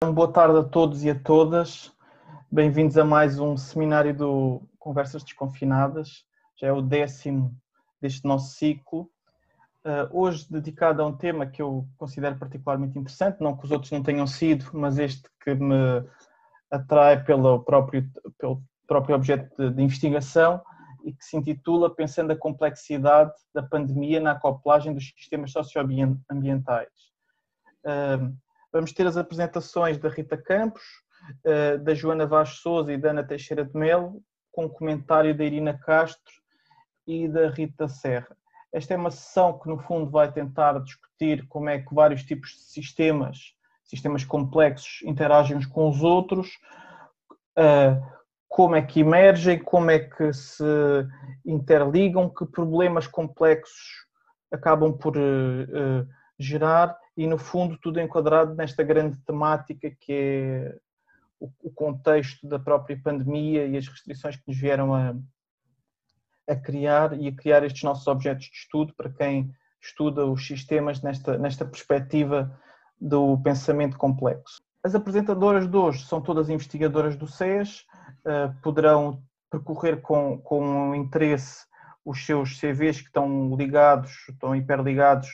Boa tarde a todos e a todas. Bem-vindos a mais um seminário do Conversas Desconfinadas. Já é o 10º deste nosso ciclo. Hoje dedicado a um tema que eu considero particularmente interessante, não que os outros não tenham sido, mas este que me atrai pelo próprio objeto de investigação e que se intitula Pensando a complexidade da pandemia na acoplagem dos sistemas socioambientais. Vamos ter as apresentações da Rita Campos, da Joana Vaz Sousa e da Ana Teixeira de Melo, com comentário da Irina Castro e da Rita Serra. Esta é uma sessão que, no fundo, vai tentar discutir como é que vários tipos de sistemas complexos, interagem uns com os outros, como é que emergem, como é que se interligam, que problemas complexos acabam por gerar e, no fundo, tudo enquadrado nesta grande temática que é o contexto da própria pandemia e as restrições que nos vieram a criar estes nossos objetos de estudo para quem estuda os sistemas nesta perspectiva do pensamento complexo. As apresentadoras de hoje são todas investigadoras do SES, poderão percorrer com interesse os seus CVs que estão hiperligados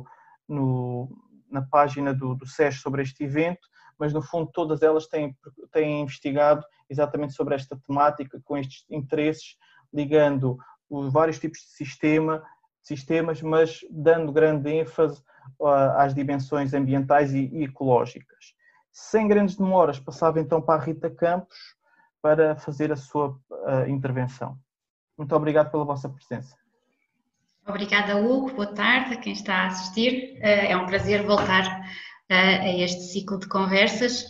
na página do SES sobre este evento, mas no fundo todas elas têm investigado exatamente sobre esta temática, com estes interesses, ligando os vários tipos de sistemas, mas dando grande ênfase às dimensões ambientais e ecológicas. Sem grandes demoras, passava então para a Rita Campos para fazer a sua intervenção. Muito obrigado pela vossa presença. Obrigada, Hugo. Boa tarde a quem está a assistir. É um prazer voltar a este ciclo de conversas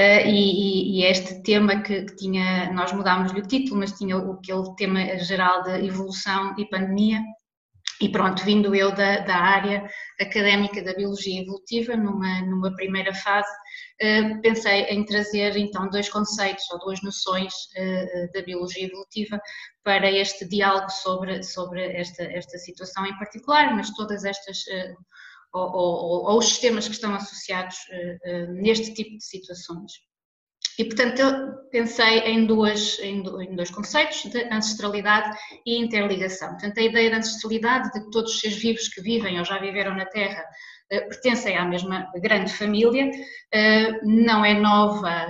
e este tema que tinha, nós mudámos-lhe o título, mas tinha aquele tema geral de evolução e pandemia. E pronto, vindo eu da área académica da biologia evolutiva, numa primeira fase, pensei em trazer então dois conceitos ou duas noções da biologia evolutiva para este diálogo sobre esta situação em particular, mas todas estas, ou os sistemas que estão associados neste tipo de situações. E, portanto, eu pensei em dois conceitos de ancestralidade e interligação. Portanto, a ideia de ancestralidade, de que todos os seres vivos que vivem ou já viveram na Terra pertencem à mesma grande família, não é nova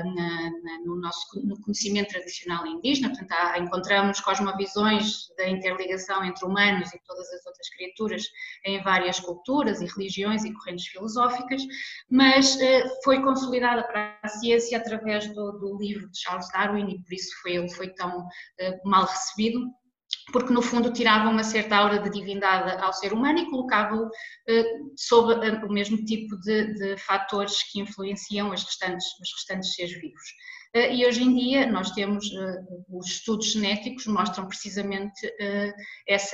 no conhecimento tradicional indígena. Portanto, encontramos cosmovisões da interligação entre humanos e todas as outras criaturas em várias culturas e religiões e correntes filosóficas, mas foi consolidada para a ciência através do livro de Charles Darwin e por isso ele foi tão mal recebido, porque no fundo tirava uma certa aura de divindade ao ser humano e colocava-o sob o mesmo tipo de fatores que influenciam os restantes seres vivos. E hoje em dia nós temos, os estudos genéticos mostram precisamente essa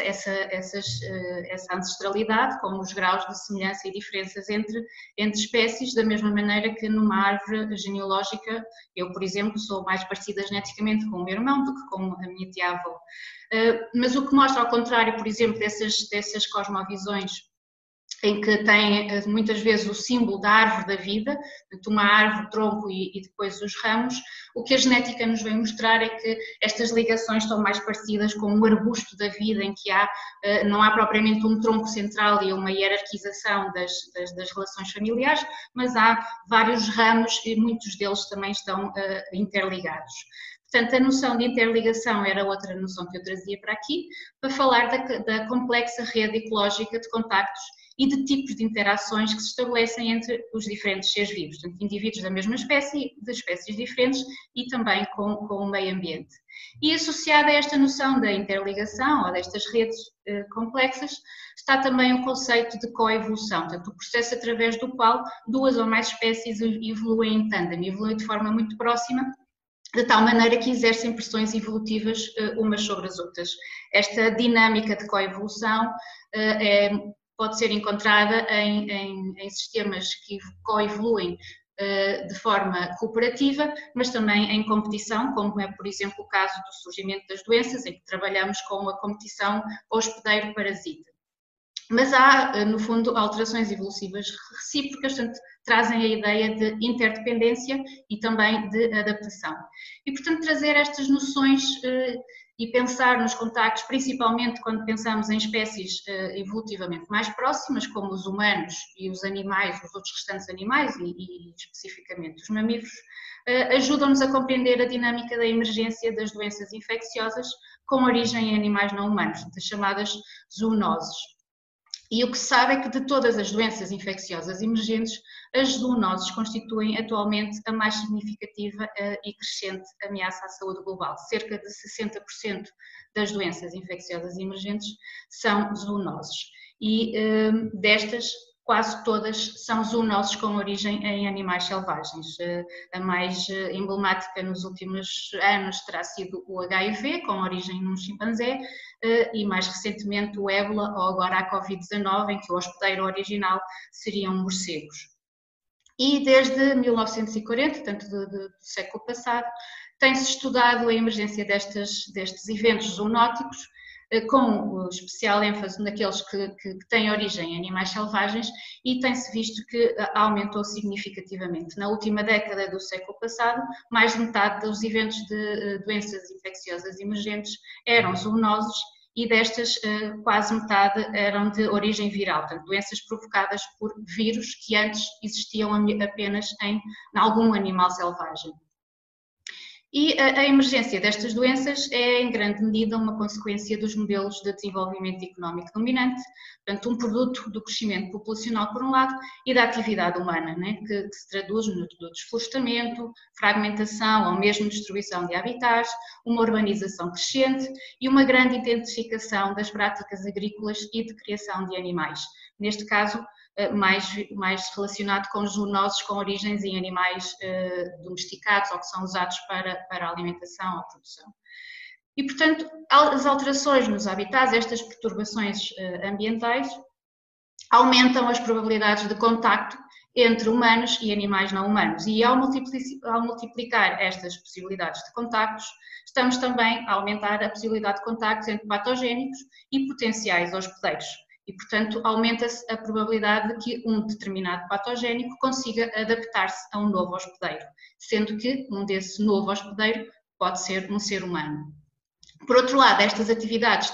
ancestralidade, como os graus de semelhança e diferenças entre espécies, da mesma maneira que numa árvore genealógica, eu, por exemplo, sou mais parecida geneticamente com o meu irmão do que com a minha tia-avó. Mas o que mostra ao contrário, por exemplo, dessas cosmovisões em que tem muitas vezes o símbolo da árvore da vida, uma árvore, tronco e depois os ramos, o que a genética nos vem mostrar é que estas ligações estão mais parecidas com um arbusto da vida, em que não há propriamente um tronco central e uma hierarquização das relações familiares, mas há vários ramos e muitos deles também estão interligados. Portanto, a noção de interligação era outra noção que eu trazia para aqui, para falar da complexa rede ecológica de contactos e de tipos de interações que se estabelecem entre os diferentes seres vivos, portanto, indivíduos da mesma espécie, de espécies diferentes e também com o meio ambiente. E associada a esta noção da interligação ou destas redes complexas, está também o conceito de coevolução, portanto, o processo através do qual duas ou mais espécies evoluem em tandem, evoluem de forma muito próxima, de tal maneira que exercem pressões evolutivas umas sobre as outras. Esta dinâmica de coevolução pode ser encontrada em sistemas que coevoluem de forma cooperativa, mas também em competição, como é, por exemplo, o caso do surgimento das doenças, em que trabalhamos com a competição hospedeiro-parasita. Mas há, no fundo, alterações evolutivas recíprocas, portanto, trazem a ideia de interdependência e também de adaptação. E, portanto, trazer estas noções e pensar nos contactos, principalmente quando pensamos em espécies evolutivamente mais próximas, como os humanos e os animais, os outros restantes animais e especificamente os mamíferos, ajudam-nos a compreender a dinâmica da emergência das doenças infecciosas com origem em animais não humanos, das chamadas zoonoses. E o que se sabe é que de todas as doenças infecciosas emergentes, as zoonoses constituem atualmente a mais significativa e crescente ameaça à saúde global. Cerca de 60% das doenças infecciosas emergentes são zoonoses. E destas, quase todas são zoonoses com origem em animais selvagens. A mais emblemática nos últimos anos terá sido o HIV, com origem num chimpanzé, e mais recentemente o ébola ou agora a Covid-19, em que o hospedeiro original seriam morcegos. E desde 1940, portanto do século passado, tem-se estudado a emergência destes eventos zoonóticos, com especial ênfase naqueles que têm origem em animais selvagens, e tem-se visto que aumentou significativamente. Na última década do século passado, mais de metade dos eventos de doenças infecciosas emergentes eram zoonoses, e destas quase metade eram de origem viral, portanto, doenças provocadas por vírus que antes existiam apenas em algum animal selvagem. E a emergência destas doenças é, em grande medida, uma consequência dos modelos de desenvolvimento económico dominante, portanto, um produto do crescimento populacional, por um lado, e da atividade humana, né, que se traduz no desflorestamento, fragmentação ou mesmo destruição de habitats, uma urbanização crescente e uma grande intensificação das práticas agrícolas e de criação de animais. Neste caso, mais relacionado com zoonoses com origens em animais domesticados ou que são usados para a alimentação ou produção. E, portanto, as alterações nos habitats, estas perturbações ambientais, aumentam as probabilidades de contacto entre humanos e animais não humanos. E ao multiplicar estas possibilidades de contactos, estamos também a aumentar a possibilidade de contactos entre patogénicos e potenciais hospedeiros. E, portanto, aumenta-se a probabilidade de que um determinado patogénico consiga adaptar-se a um novo hospedeiro, sendo que um desse novo hospedeiro pode ser um ser humano. Por outro lado, estas atividades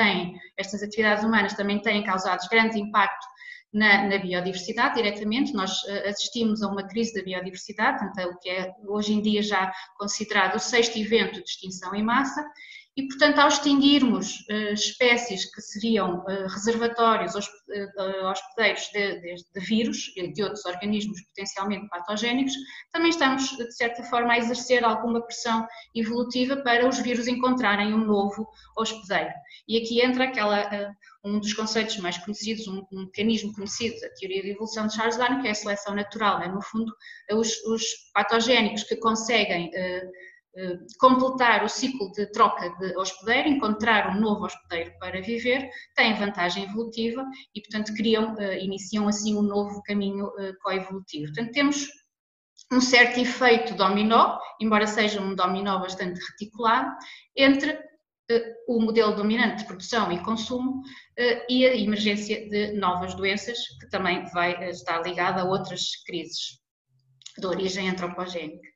humanas também têm causado grande impacto na biodiversidade diretamente. Nós assistimos a uma crise da biodiversidade, portanto, o que é hoje em dia já considerado o 6º evento de extinção em massa. E, portanto, ao extinguirmos espécies que seriam reservatórios, hospedeiros de vírus e de outros organismos potencialmente patogénicos, também estamos, de certa forma, a exercer alguma pressão evolutiva para os vírus encontrarem um novo hospedeiro. E aqui entra um dos conceitos mais conhecidos, um mecanismo conhecido da teoria da evolução de Charles Darwin, que é a seleção natural. No fundo, os patogénicos que conseguem completar o ciclo de troca de hospedeiro, encontrar um novo hospedeiro para viver, têm vantagem evolutiva e, portanto, iniciam assim um novo caminho coevolutivo. Portanto, temos um certo efeito dominó, embora seja um dominó bastante reticulado, entre o modelo dominante de produção e consumo e a emergência de novas doenças, que também vai estar ligada a outras crises de origem antropogénica.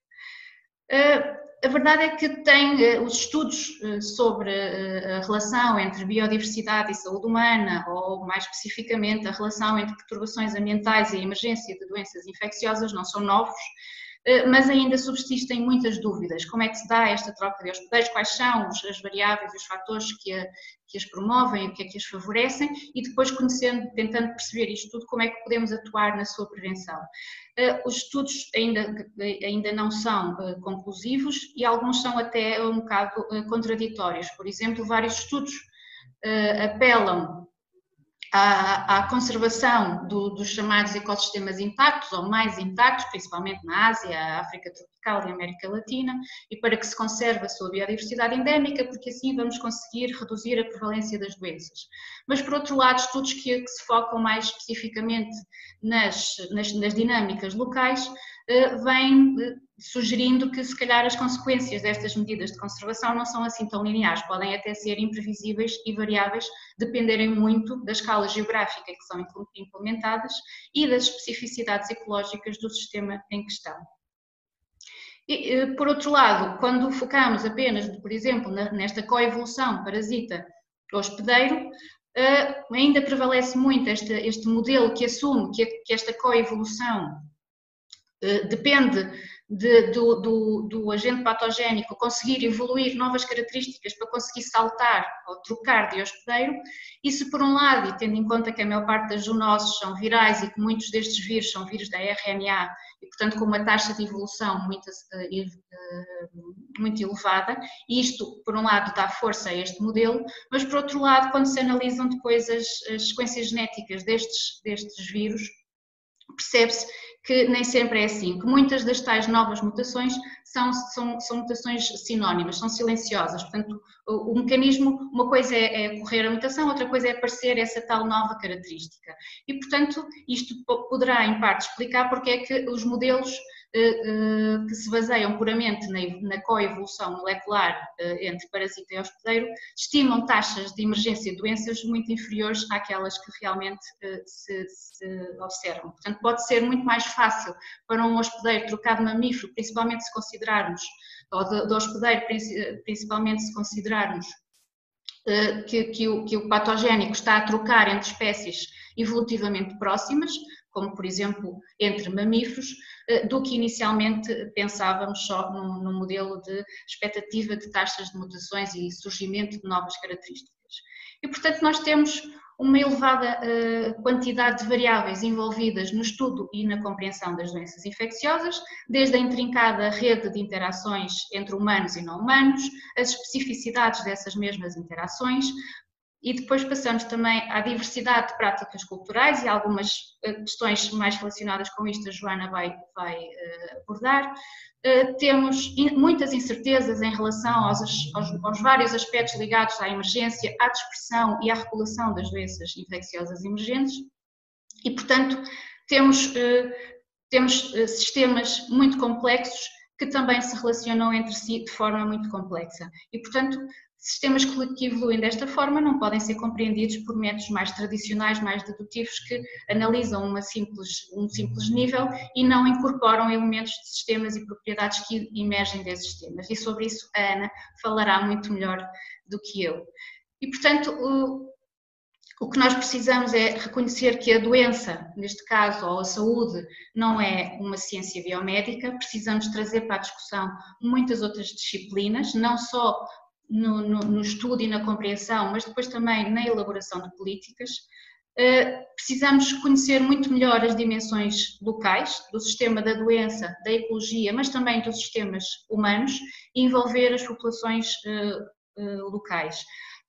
A verdade é que os estudos sobre a relação entre biodiversidade e saúde humana, ou mais especificamente a relação entre perturbações ambientais e a emergência de doenças infecciosas, não são novos, mas ainda subsistem muitas dúvidas. Como é que se dá esta troca de hospedeiros? Quais são as variáveis e os fatores que as promovem, o que é que as favorecem? E depois, tentando perceber isto tudo, como é que podemos atuar na sua prevenção? Os estudos ainda não são conclusivos e alguns são até um bocado contraditórios. Por exemplo, vários estudos apelam à conservação dos chamados ecossistemas intactos ou mais intactos, principalmente na Ásia, África tropical e América Latina, e para que se conserve a sua biodiversidade endémica, porque assim vamos conseguir reduzir a prevalência das doenças. Mas, por outro lado, estudos que se focam mais especificamente nas dinâmicas locais, vêm sugerindo que, se calhar, as consequências destas medidas de conservação não são assim tão lineares, podem até ser imprevisíveis e variáveis, dependerem muito da escala geográfica que são implementadas e das especificidades ecológicas do sistema em questão. E, por outro lado, quando focamos apenas, por exemplo, nesta coevolução parasita-hospedeiro, ainda prevalece muito este modelo que assume que esta coevolução depende do agente patogénico conseguir evoluir novas características para conseguir saltar ou trocar de hospedeiro. Isso, por um lado, e tendo em conta que a maior parte das zoonoses são virais e que muitos destes vírus são vírus da RNA e, portanto, com uma taxa de evolução muito elevada, e isto, por um lado, dá força a este modelo, mas, por outro lado, quando se analisam depois as sequências genéticas destes vírus, percebe-se que nem sempre é assim, que muitas das tais novas mutações são mutações sinónimas, são silenciosas, portanto o mecanismo, uma coisa é ocorrer a mutação, outra coisa é aparecer essa tal nova característica e, portanto, isto poderá em parte explicar porque é que os modelos que se baseiam puramente na coevolução molecular entre parasita e hospedeiro estimam taxas de emergência de doenças muito inferiores àquelas que realmente se observam. Portanto, pode ser muito mais fácil para um hospedeiro trocar de mamífero, principalmente se considerarmos, ou de hospedeiro, principalmente se considerarmos que o patogénico está a trocar entre espécies evolutivamente próximas, como por exemplo entre mamíferos, do que inicialmente pensávamos só num modelo de expectativa de taxas de mutações e surgimento de novas características. E portanto nós temos uma elevada quantidade de variáveis envolvidas no estudo e na compreensão das doenças infecciosas, desde a intrincada rede de interações entre humanos e não humanos, as especificidades dessas mesmas interações, e depois passamos também à diversidade de práticas culturais e algumas questões mais relacionadas com isto a Joana vai abordar. Temos muitas incertezas em relação aos vários aspectos ligados à emergência, à dispersão e à regulação das doenças infecciosas emergentes e, portanto, temos sistemas muito complexos que também se relacionam entre si de forma muito complexa e, portanto, sistemas que evoluem desta forma não podem ser compreendidos por métodos mais tradicionais, mais dedutivos, que analisam um simples nível e não incorporam elementos de sistemas e propriedades que emergem desses sistemas. E sobre isso a Ana falará muito melhor do que eu. E, portanto, o que nós precisamos é reconhecer que a doença, neste caso, ou a saúde, não é uma ciência biomédica, precisamos trazer para a discussão muitas outras disciplinas, não só no estudo e na compreensão, mas depois também na elaboração de políticas. Precisamos conhecer muito melhor as dimensões locais do sistema da doença, da ecologia, mas também dos sistemas humanos e envolver as populações locais.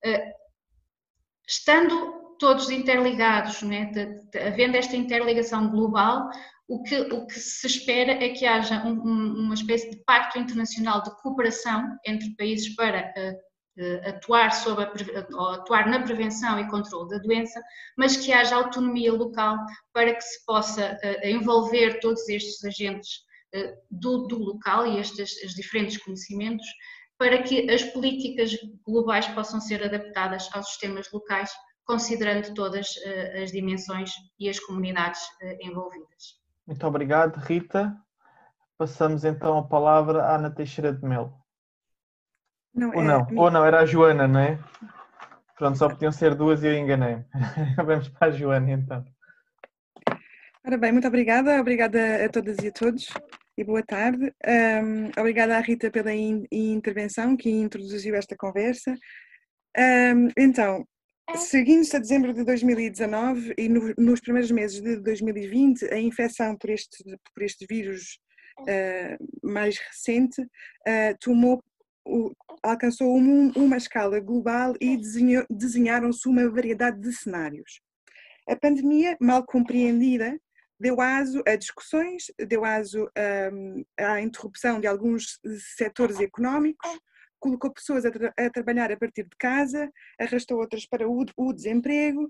Estando todos interligados, né, havendo esta interligação global, o que se espera é que haja uma espécie de pacto internacional de cooperação entre países para atuar na prevenção e controle da doença, mas que haja autonomia local para que se possa envolver todos estes agentes do local e estes diferentes conhecimentos para que as políticas globais possam ser adaptadas aos sistemas locais, considerando todas as dimensões e as comunidades envolvidas. Muito obrigado, Rita. Passamos então a palavra à Ana Teixeira de Melo. Ou não, era a Joana, não é? Pronto, só podiam ser duas e eu enganei-me. Vamos para a Joana então. Ora bem, muito obrigada a todas e a todos e boa tarde. Obrigada à Rita pela intervenção que introduziu esta conversa. Então, seguindo-se a dezembro de 2019 e nos primeiros meses de 2020, a infecção por este vírus mais recente alcançou uma escala global e desenharam-se uma variedade de cenários. A pandemia, mal compreendida, deu aso a discussões, deu aso à interrupção de alguns setores económicos, colocou pessoas a trabalhar a partir de casa, arrastou outras para o desemprego,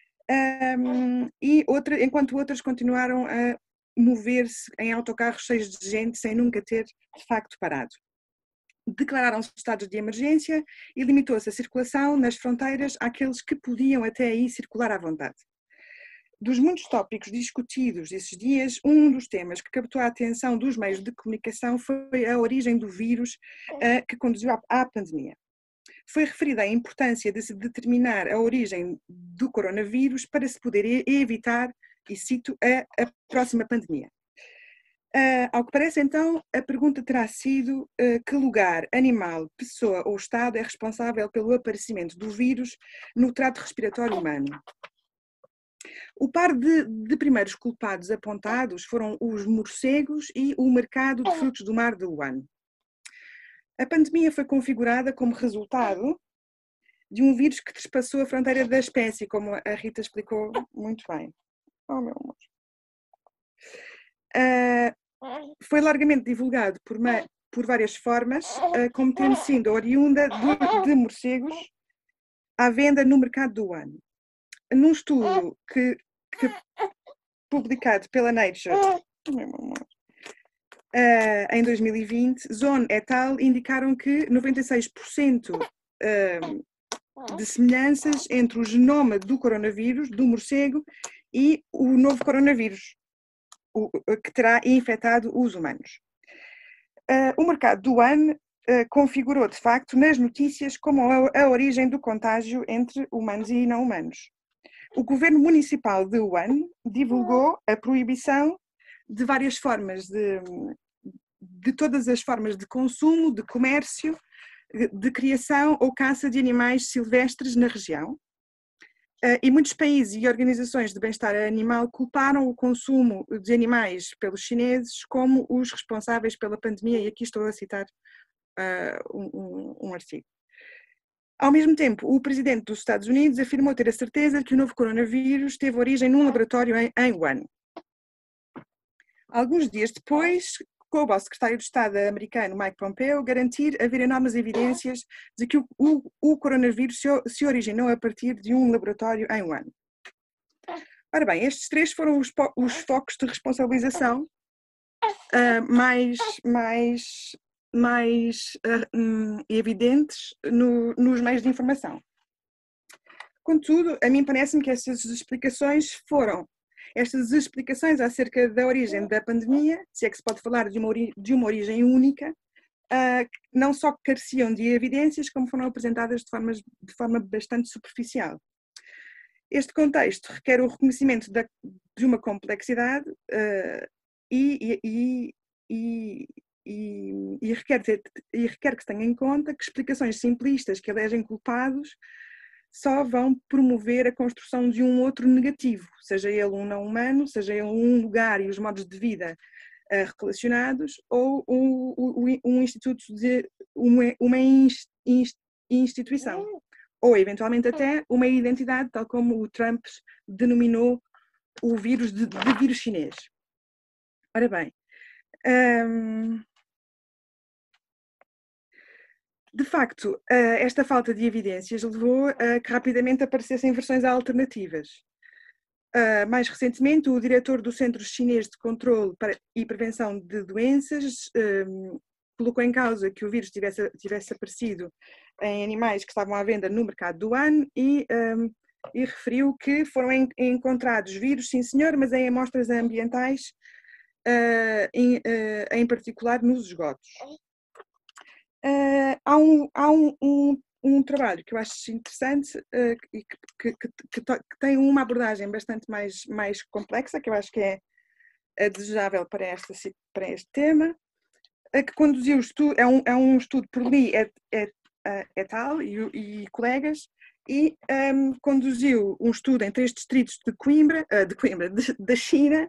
enquanto outras continuaram a mover-se em autocarros cheios de gente sem nunca ter de facto parado. Declararam-se estados de emergência e limitou-se a circulação nas fronteiras àqueles que podiam até aí circular à vontade. Dos muitos tópicos discutidos esses dias, um dos temas que captou a atenção dos meios de comunicação foi a origem do vírus que conduziu à pandemia. Foi referida a importância de se determinar a origem do coronavírus para se poder evitar, e cito, a próxima pandemia. Ao que parece, então, a pergunta terá sido que lugar, animal, pessoa ou Estado é responsável pelo aparecimento do vírus no trato respiratório humano. O par de primeiros culpados apontados foram os morcegos e o mercado de frutos do mar de Wuhan. A pandemia foi configurada como resultado de um vírus que trespassou a fronteira da espécie, como a Rita explicou muito bem. Oh, meu amor. Foi largamente divulgado por várias formas, como tendo sido oriunda de morcegos à venda no mercado do Wuhan. Num estudo publicado pela Nature em 2020, Zone et al. Indicaram que 96% de semelhanças entre o genoma do coronavírus, do morcego, e o novo coronavírus, que terá infectado os humanos. O mercado do Wuhan configurou, de facto, nas notícias como a origem do contágio entre humanos e não humanos. O governo municipal de Wuhan divulgou a proibição de várias formas, de todas as formas de consumo, de comércio, de criação ou caça de animais silvestres na região. E muitos países e organizações de bem-estar animal culparam o consumo de animais pelos chineses como os responsáveis pela pandemia, e aqui estou a citar um artigo. Ao mesmo tempo, o presidente dos Estados Unidos afirmou ter a certeza que o novo coronavírus teve origem num laboratório em Wuhan. Alguns dias depois, coube ao secretário de Estado americano Mike Pompeo garantir haver enormes evidências de que o coronavírus se originou a partir de um laboratório em Wuhan. Ora bem, estes três foram os focos de responsabilização mais evidentes nos meios de informação. Contudo, a mim parece-me que estas explicações acerca da origem da pandemia, se é que se pode falar de uma origem única, não só careciam de evidências, como foram apresentadas de forma bastante superficial. Este contexto requer o reconhecimento de uma complexidade e requer que se tenha em conta que explicações simplistas que elegem culpados só vão promover a construção de um outro negativo, seja ele um não humano, seja ele um lugar e os modos de vida relacionados, ou um instituto de uma instituição, ou eventualmente até uma identidade, tal como o Trump denominou o vírus de vírus chinês. Ora bem, de facto, esta falta de evidências levou a que rapidamente aparecessem versões alternativas. Mais recentemente, o diretor do Centro Chinês de Controle e Prevenção de Doenças colocou em causa que o vírus tivesse aparecido em animais que estavam à venda no mercado do Wuhan e referiu que foram encontrados vírus, sim senhor, mas em amostras ambientais, em particular nos esgotos. Há um trabalho que eu acho interessante e que tem uma abordagem bastante mais complexa, que eu acho que é desejável para este tema, que conduziu o estudo, é um estudo por Li et al. E colegas, e conduziu um estudo em 3 distritos da China,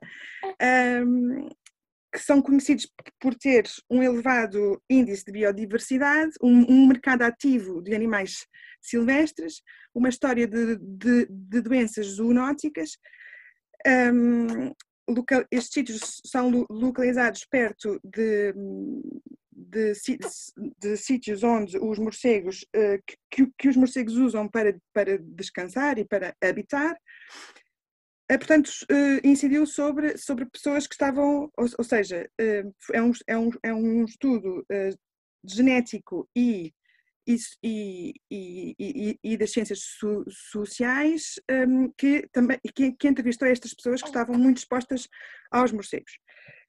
que são conhecidos por ter um elevado índice de biodiversidade, um mercado ativo de animais silvestres, uma história de doenças zoonóticas, estes sítios são localizados perto de sítios onde os morcegos, que os morcegos usam para descansar e para habitar. Portanto, incidiu sobre pessoas que estavam, ou seja, é um estudo genético e das ciências sociais que entrevistou estas pessoas que estavam muito expostas aos morcegos.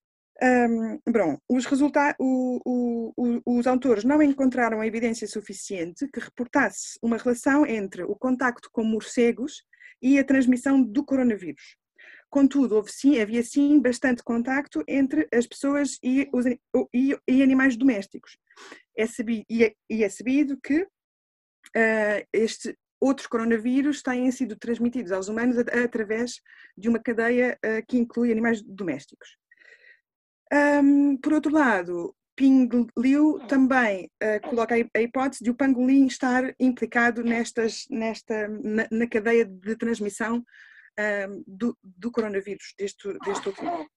Os autores não encontraram evidência suficiente que reportasse uma relação entre o contacto com morcegos e a transmissão do coronavírus. Contudo, havia sim bastante contacto entre as pessoas e animais domésticos. É sabido que estes outros coronavírus têm sido transmitidos aos humanos através de uma cadeia que inclui animais domésticos. Por outro lado, Ping Liu também coloca a hipótese de o pangolim estar implicado na cadeia de transmissão do coronavírus, deste último.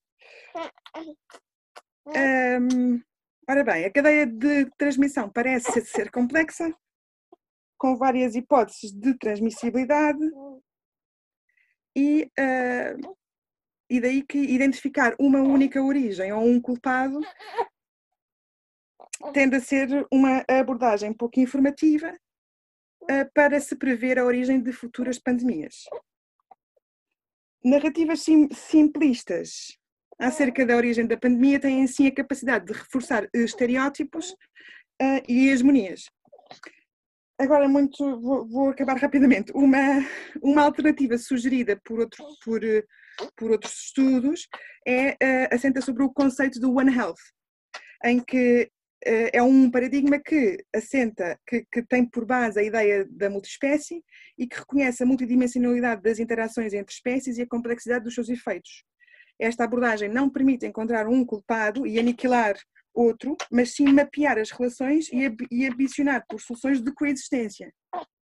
Ora bem, a cadeia de transmissão parece ser complexa, com várias hipóteses de transmissibilidade e daí que identificar uma única origem ou um culpado tende a ser uma abordagem pouco informativa para se prever a origem de futuras pandemias. Narrativas simplistas acerca da origem da pandemia têm sim a capacidade de reforçar estereótipos e hegemonias. Agora vou acabar rapidamente. Uma alternativa sugerida por outros estudos assenta sobre o conceito do One Health, em que é um paradigma que tem por base a ideia da multiespécie e que reconhece a multidimensionalidade das interações entre espécies e a complexidade dos seus efeitos. Esta abordagem não permite encontrar um culpado e aniquilar outro, mas sim mapear as relações e ambicionar por soluções de coexistência,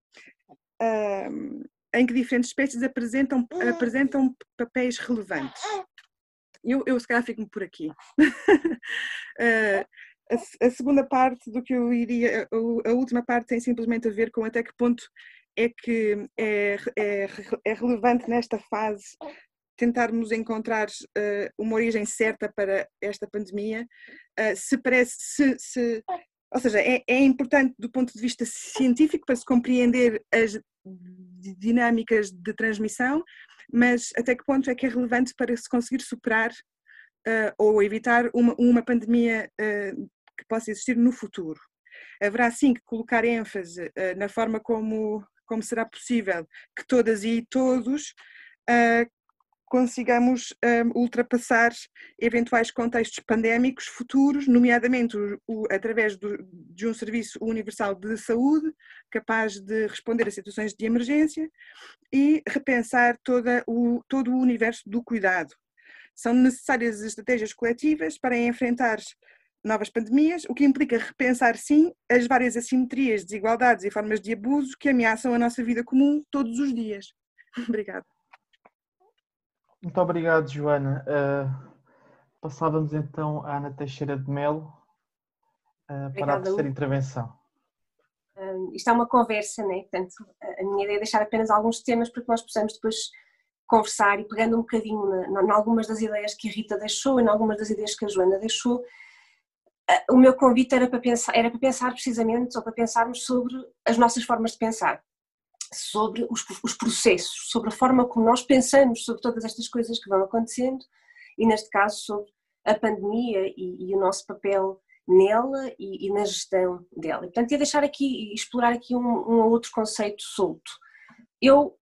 em que diferentes espécies apresentam papéis relevantes. Eu se calhar fico por aqui. A segunda parte do que eu iria, a última parte tem simplesmente a ver com até que ponto é que é relevante nesta fase tentarmos encontrar uma origem certa para esta pandemia, ou seja, é importante do ponto de vista científico para se compreender as dinâmicas de transmissão, mas até que ponto é que é relevante para se conseguir superar ou evitar uma pandemia que possa existir no futuro. Haverá sim que colocar ênfase na forma como será possível que todas e todos consigamos ultrapassar eventuais contextos pandémicos futuros, nomeadamente através de um serviço universal de saúde capaz de responder a situações de emergência e repensar todo o universo do cuidado. São necessárias estratégias coletivas para enfrentar novas pandemias, o que implica repensar, sim, as várias assimetrias, desigualdades e formas de abuso que ameaçam a nossa vida comum todos os dias. Obrigada. Muito obrigado, Joana. Passávamos então à Ana Teixeira de Melo para a terceira intervenção. Isto é uma conversa, né? Portanto, a minha ideia é deixar apenas alguns temas para que nós possamos depois conversar e pegando um bocadinho em algumas das ideias que a Rita deixou e em algumas das ideias que a Joana deixou. O meu convite era para pensar precisamente, ou para pensarmos sobre as nossas formas de pensar, sobre os processos, sobre a forma como nós pensamos sobre todas estas coisas que vão acontecendo e neste caso sobre a pandemia e o nosso papel nela e na gestão dela. E, portanto, ia deixar aqui e explorar aqui um outro conceito solto. Eu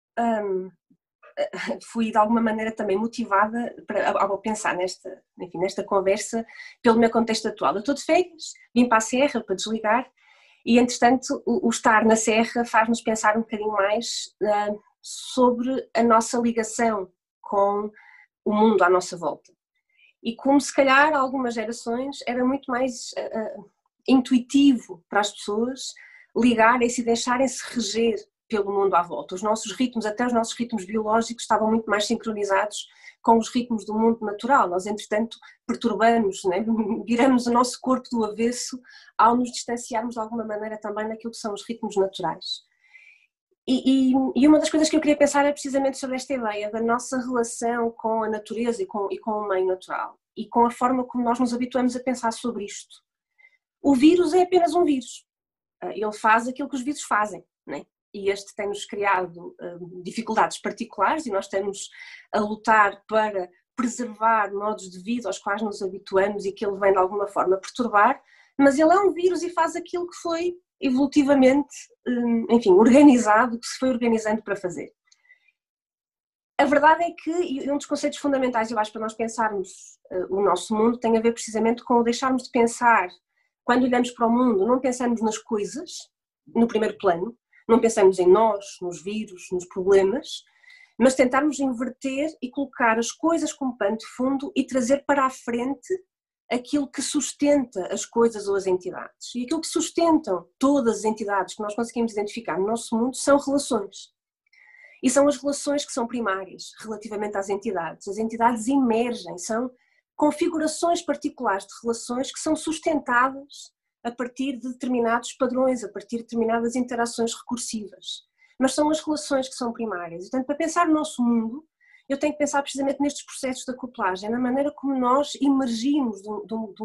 fui de alguma maneira também motivada ao pensar nesta conversa pelo meu contexto atual. Eu estou de férias, vim para a Serra para desligar e entretanto o estar na Serra faz-nos pensar um bocadinho mais sobre a nossa ligação com o mundo à nossa volta. E como se calhar há algumas gerações era muito mais intuitivo para as pessoas ligarem-se e deixarem-se reger pelo mundo à volta. Os nossos ritmos, até os nossos ritmos biológicos estavam muito mais sincronizados com os ritmos do mundo natural. Nós, entretanto, perturbamos, né? Viramos o nosso corpo do avesso ao nos distanciarmos de alguma maneira também daquilo que são os ritmos naturais. E uma das coisas que eu queria pensar é precisamente sobre esta ideia da nossa relação com a natureza e com o meio natural e com a forma como nós nos habituamos a pensar sobre isto. O vírus é apenas um vírus. Ele faz aquilo que os vírus fazem, né? E este tem-nos criado dificuldades particulares e nós estamos a lutar para preservar modos de vida aos quais nos habituamos e que ele vem de alguma forma perturbar, mas ele é um vírus e faz aquilo que foi evolutivamente, enfim, organizado, que se foi organizando para fazer. A verdade é que um dos conceitos fundamentais, eu acho, para nós pensarmos o nosso mundo tem a ver precisamente com deixarmos de pensar, quando olhamos para o mundo, não pensamos nas coisas, no primeiro plano, não pensamos em nós, nos vírus, nos problemas, mas tentarmos inverter e colocar as coisas como pano de fundo e trazer para a frente aquilo que sustenta as coisas ou as entidades. E aquilo que sustentam todas as entidades que nós conseguimos identificar no nosso mundo são relações. E são as relações que são primárias relativamente às entidades. As entidades emergem, são configurações particulares de relações que são sustentadas a partir de determinados padrões, a partir de determinadas interações recursivas. Mas são as relações que são primárias. Portanto, para pensar no nosso mundo, eu tenho que pensar precisamente nestes processos de acoplagem, na maneira como nós emergimos de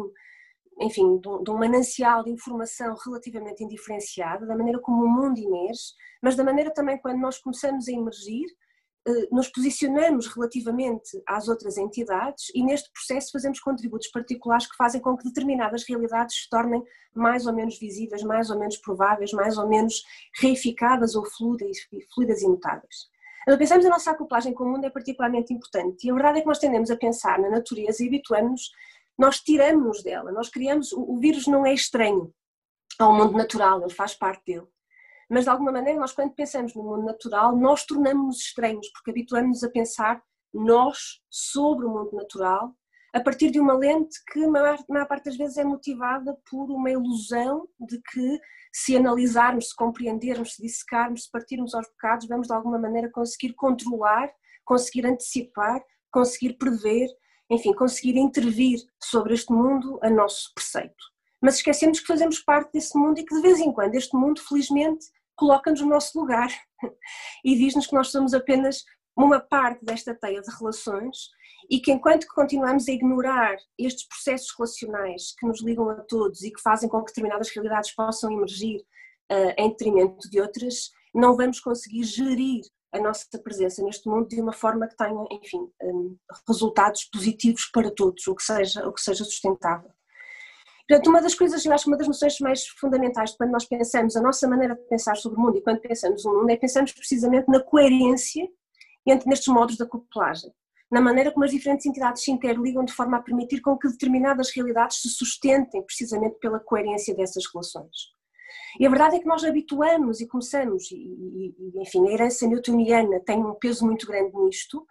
um manancial de informação relativamente indiferenciada, da maneira como o mundo emerge, mas da maneira também quando nós começamos a emergir, nos posicionamos relativamente às outras entidades e neste processo fazemos contributos particulares que fazem com que determinadas realidades se tornem mais ou menos visíveis, mais ou menos prováveis, mais ou menos reificadas ou fluidas e mutáveis. Então, pensamos a nossa acoplagem com o mundo é particularmente importante e a verdade é que nós tendemos a pensar na natureza e habituamos-nos, nós tiramos-nos dela, nós criamos, o vírus não é estranho ao mundo natural, ele faz parte dele. Mas de alguma maneira nós quando pensamos no mundo natural, nós tornamos-nos estranhos, porque habituamos-nos a pensar nós sobre o mundo natural, a partir de uma lente que a maior parte das vezes é motivada por uma ilusão de que se analisarmos, se compreendermos, se dissecarmos, se partirmos aos bocados, vamos de alguma maneira conseguir controlar, conseguir antecipar, conseguir prever, enfim, conseguir intervir sobre este mundo a nosso preceito. Mas esquecemos que fazemos parte desse mundo e que de vez em quando este mundo, felizmente, coloca-nos no nosso lugar e diz-nos que nós somos apenas uma parte desta teia de relações e que enquanto que continuamos a ignorar estes processos relacionais que nos ligam a todos e que fazem com que determinadas realidades possam emergir em detrimento de outras, não vamos conseguir gerir a nossa presença neste mundo de uma forma que tenha, enfim, resultados positivos para todos, o que seja sustentável. Portanto, uma das coisas, eu acho que uma das noções mais fundamentais de quando nós pensamos a nossa maneira de pensar sobre o mundo e quando pensamos no mundo é pensamos precisamente na coerência nestes modos de acoplagem, na maneira como as diferentes entidades se interligam de forma a permitir com que determinadas realidades se sustentem precisamente pela coerência dessas relações. E a verdade é que nós habituamos e começamos, enfim, a herança newtoniana tem um peso muito grande nisto,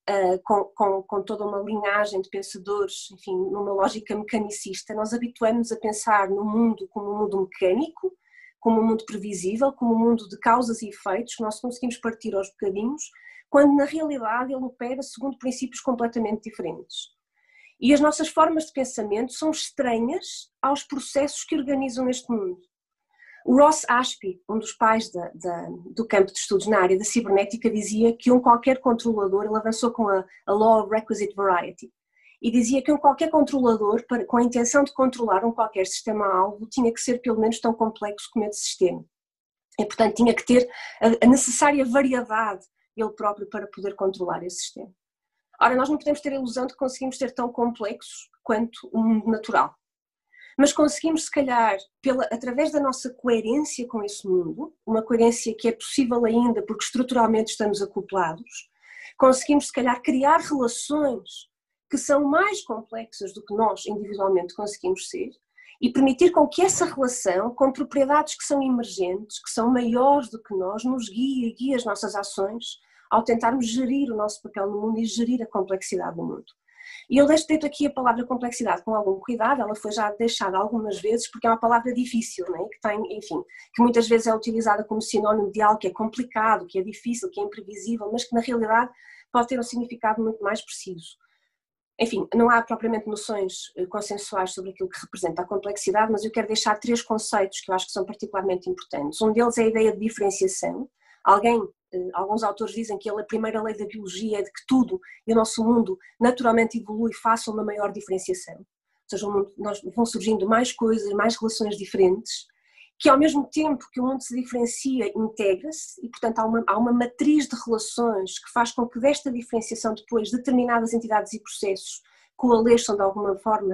com toda uma linhagem de pensadores, enfim, numa lógica mecanicista, nós habituamos a pensar no mundo como um mundo mecânico, como um mundo previsível, como um mundo de causas e efeitos, que nós conseguimos partir aos bocadinhos, quando na realidade ele opera segundo princípios completamente diferentes. E as nossas formas de pensamento são estranhas aos processos que organizam este mundo. O Ross Ashby, um dos pais do campo de estudos na área da cibernética, dizia que qualquer controlador, ele avançou com a Law of Requisite Variety, e dizia que qualquer controlador, com a intenção de controlar qualquer sistema-alvo, tinha que ser pelo menos tão complexo como esse sistema. E, portanto, tinha que ter a necessária variedade ele próprio para poder controlar esse sistema. Ora, nós não podemos ter a ilusão de que conseguimos ser tão complexos quanto o mundo natural. Mas conseguimos, se calhar, através da nossa coerência com esse mundo, uma coerência que é possível ainda porque estruturalmente estamos acoplados, conseguimos, se calhar, criar relações que são mais complexas do que nós individualmente conseguimos ser e permitir com que essa relação, com propriedades que são emergentes, que são maiores do que nós, nos guie as nossas ações ao tentarmos gerir o nosso papel no mundo e gerir a complexidade do mundo. E eu deixo aqui a palavra complexidade com algum cuidado, ela foi já deixada algumas vezes porque é uma palavra difícil, né? Que tem, enfim, que muitas vezes é utilizada como sinónimo de algo que é complicado, que é difícil, que é imprevisível, mas que na realidade pode ter um significado muito mais preciso. Enfim, não há propriamente noções consensuais sobre aquilo que representa a complexidade, mas eu quero deixar 3 conceitos que eu acho que são particularmente importantes. Um deles é a ideia de diferenciação. Alguns autores dizem que a primeira lei da biologia é de que tudo e o nosso mundo naturalmente evolui face a uma maior diferenciação. Ou seja, vão surgindo mais coisas, mais relações diferentes, que ao mesmo tempo que o mundo se diferencia, integra-se e, portanto, há uma matriz de relações que faz com que desta diferenciação depois determinadas entidades e processos coalesçam de alguma forma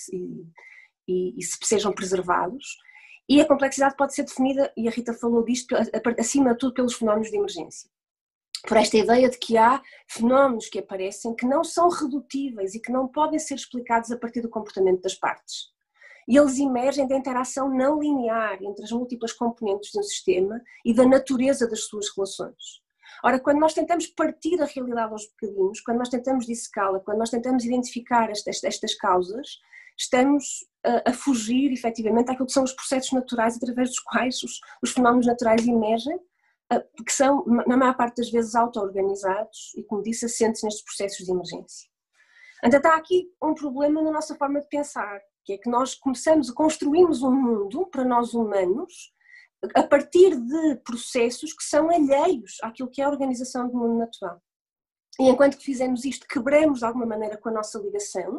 e sejam preservados. E a complexidade pode ser definida, e a Rita falou disto, acima de tudo pelos fenómenos de emergência. Por esta ideia de que há fenómenos que aparecem que não são redutíveis e que não podem ser explicados a partir do comportamento das partes. E eles emergem da interação não linear entre as múltiplas componentes de um sistema e da natureza das suas relações. Ora, quando nós tentamos partir a realidade aos bocadinhos, quando nós tentamos dissecá-la, quando nós tentamos identificar estas causas, estamos a fugir, efetivamente, àquilo que são os processos naturais através dos quais os fenómenos naturais emergem, que são, na maior parte das vezes, auto-organizados e, como disse, assentes nestes processos de emergência. Então está aqui um problema na nossa forma de pensar, que é que nós construímos um mundo, para nós humanos, a partir de processos que são alheios àquilo que é a organização do mundo natural. E enquanto que fizemos isto, quebramos de alguma maneira com a nossa ligação,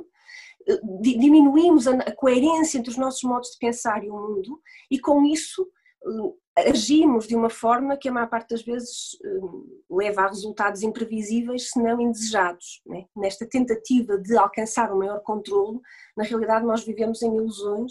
diminuímos a coerência entre os nossos modos de pensar e o mundo, e com isso agimos de uma forma que a maior parte das vezes leva a resultados imprevisíveis, se não indesejados. Né? Nesta tentativa de alcançar um maior controlo, na realidade nós vivemos em ilusões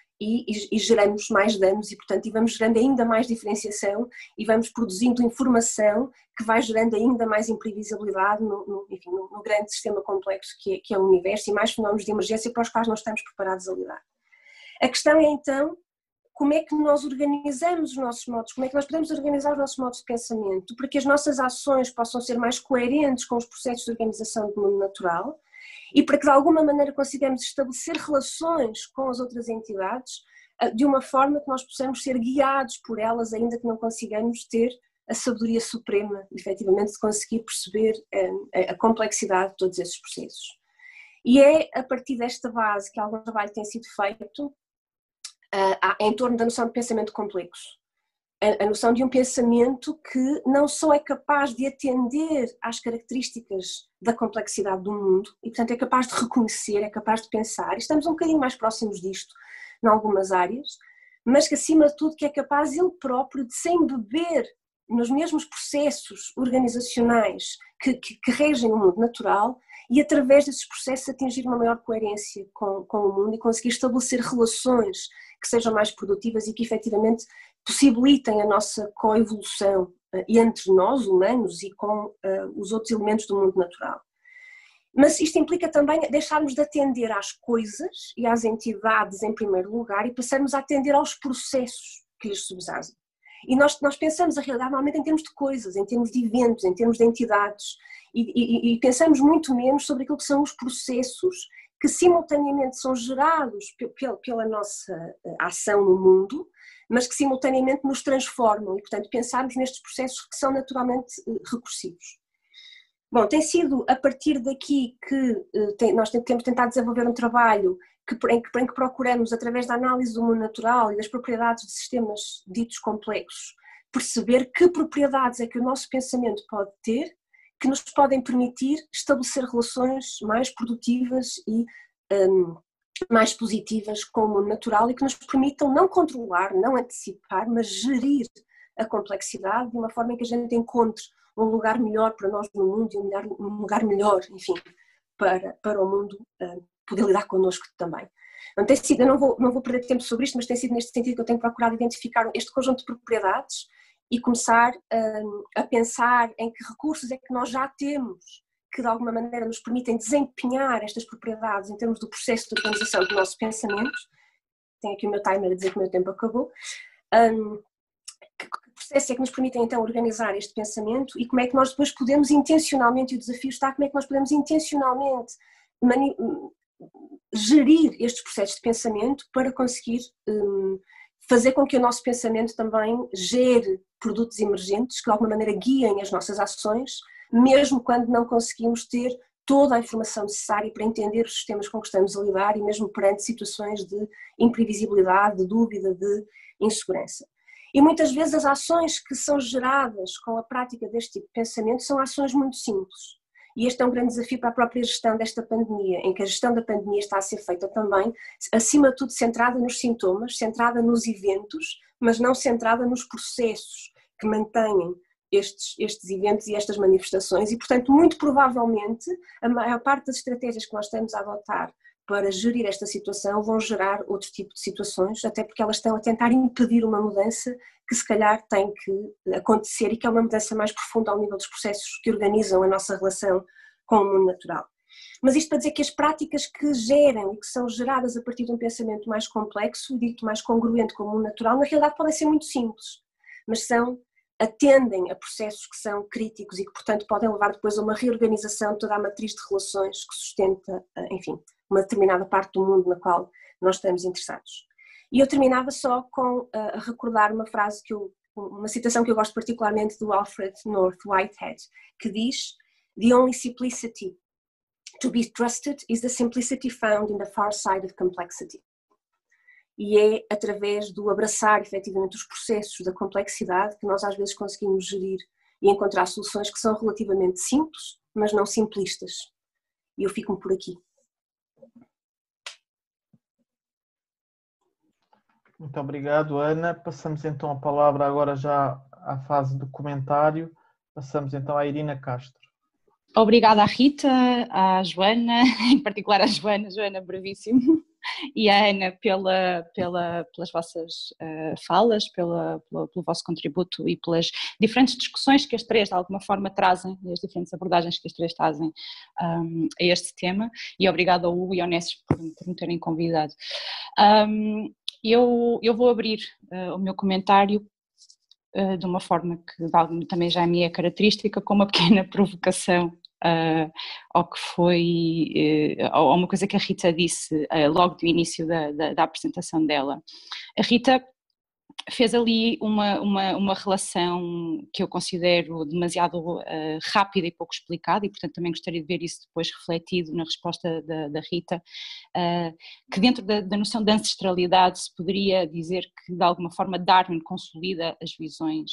e geramos mais danos e, portanto, vamos gerando ainda mais diferenciação e vamos produzindo informação que vai gerando ainda mais imprevisibilidade no grande sistema complexo que é o universo e mais fenómenos de emergência para os quais não estamos preparados a lidar. A questão é então, como é que nós organizamos os nossos modos, como é que nós podemos organizar os nossos modos de pensamento para que as nossas ações possam ser mais coerentes com os processos de organização do mundo natural e para que de alguma maneira consigamos estabelecer relações com as outras entidades de uma forma que nós possamos ser guiados por elas, ainda que não consigamos ter a sabedoria suprema, efetivamente, de conseguir perceber a complexidade de todos esses processos. E é a partir desta base que algum trabalho tem sido feito em torno da noção de pensamento complexo. A noção de um pensamento que não só é capaz de atender às características da complexidade do mundo e, portanto, é capaz de reconhecer, é capaz de pensar, e estamos um bocadinho mais próximos disto em algumas áreas, mas que, acima de tudo, que é capaz ele próprio de se embeber nos mesmos processos organizacionais que regem o mundo natural e, através desses processos, atingir uma maior coerência com o mundo e conseguir estabelecer relações que sejam mais produtivas e que, efetivamente, possibilitem a nossa coevolução entre nós, humanos, e com os outros elementos do mundo natural. Mas isto implica também deixarmos de atender às coisas e às entidades em primeiro lugar e passarmos a atender aos processos que lhes subjazem. E nós pensamos a realidade normalmente em termos de coisas, em termos de eventos, em termos de entidades e pensamos muito menos sobre aquilo que são os processos que simultaneamente são gerados pela nossa ação no mundo, mas que simultaneamente nos transformam e, portanto, pensarmos nestes processos que são naturalmente recursivos. Bom, tem sido a partir daqui que nós temos tentado desenvolver um trabalho em que procuramos, através da análise do mundo natural e das propriedades de sistemas ditos complexos, perceber que propriedades é que o nosso pensamento pode ter, que nos podem permitir estabelecer relações mais produtivas e mais positivas com o mundo natural e que nos permitam não controlar, não antecipar, mas gerir a complexidade de uma forma em que a gente encontre um lugar melhor para nós no mundo e um lugar melhor, enfim, para o mundo poder lidar connosco também. Então, tem sido, eu não vou perder tempo sobre isto, mas tem sido neste sentido que eu tenho procurado identificar este conjunto de propriedades e começar a pensar em que recursos é que nós já temos que de alguma maneira nos permitem desempenhar estas propriedades em termos do processo de organização do nosso pensamento. Tenho aqui o meu timer a dizer que o meu tempo acabou. Que processos é que nos permitem então organizar este pensamento e como é que nós depois podemos intencionalmente, e o desafio está, como é que nós podemos intencionalmente gerir estes processos de pensamento para conseguir fazer com que o nosso pensamento também gere produtos emergentes que de alguma maneira guiem as nossas ações, mesmo quando não conseguimos ter toda a informação necessária para entender os sistemas com que estamos a lidar e mesmo perante situações de imprevisibilidade, de dúvida, de insegurança. E muitas vezes as ações que são geradas com a prática deste tipo de pensamento são ações muito simples. E este é um grande desafio para a própria gestão desta pandemia, em que a gestão da pandemia está a ser feita também, acima de tudo, centrada nos sintomas, centrada nos eventos, mas não centrada nos processos que mantêm estes eventos e estas manifestações. E, portanto, muito provavelmente, a maior parte das estratégias que nós estamos a adotar para gerir esta situação vão gerar outro tipo de situações, até porque elas estão a tentar impedir uma mudança que se calhar tem que acontecer e que é uma mudança mais profunda ao nível dos processos que organizam a nossa relação com o mundo natural. Mas isto para dizer que as práticas que gerem e que são geradas a partir de um pensamento mais complexo, dito mais congruente com o mundo natural, na realidade podem ser muito simples, mas atendem a processos que são críticos e que, portanto, podem levar depois a uma reorganização de toda a matriz de relações que sustenta, enfim, uma determinada parte do mundo na qual nós estamos interessados. E eu terminava só com a recordar uma frase, uma citação que eu gosto particularmente do Alfred North Whitehead, que diz: "The only simplicity to be trusted is the simplicity found in the far side of complexity." E é através do abraçar efetivamente os processos da complexidade que nós às vezes conseguimos gerir e encontrar soluções que são relativamente simples, mas não simplistas. E eu fico por aqui. Muito obrigado, Ana. Passamos então a palavra agora já à fase do comentário. Passamos então à Irina Castro. Obrigada à Rita, à Joana, em particular à Joana, brevíssimo, e à Ana pelas vossas falas, pelo vosso contributo e pelas diferentes discussões que as três de alguma forma trazem, e as diferentes abordagens que as três trazem a este tema, e obrigada ao Hugo e ao Nesses por me terem convidado. Eu vou abrir o meu comentário de uma forma que também já me é característica, com uma pequena provocação ao que foi, a uma coisa que a Rita disse logo do início da apresentação dela. A Rita fez ali uma relação que eu considero demasiado rápida e pouco explicada, e portanto também gostaria de ver isso depois refletido na resposta da Rita, que dentro da noção de ancestralidade se poderia dizer que de alguma forma Darwin consolida as visões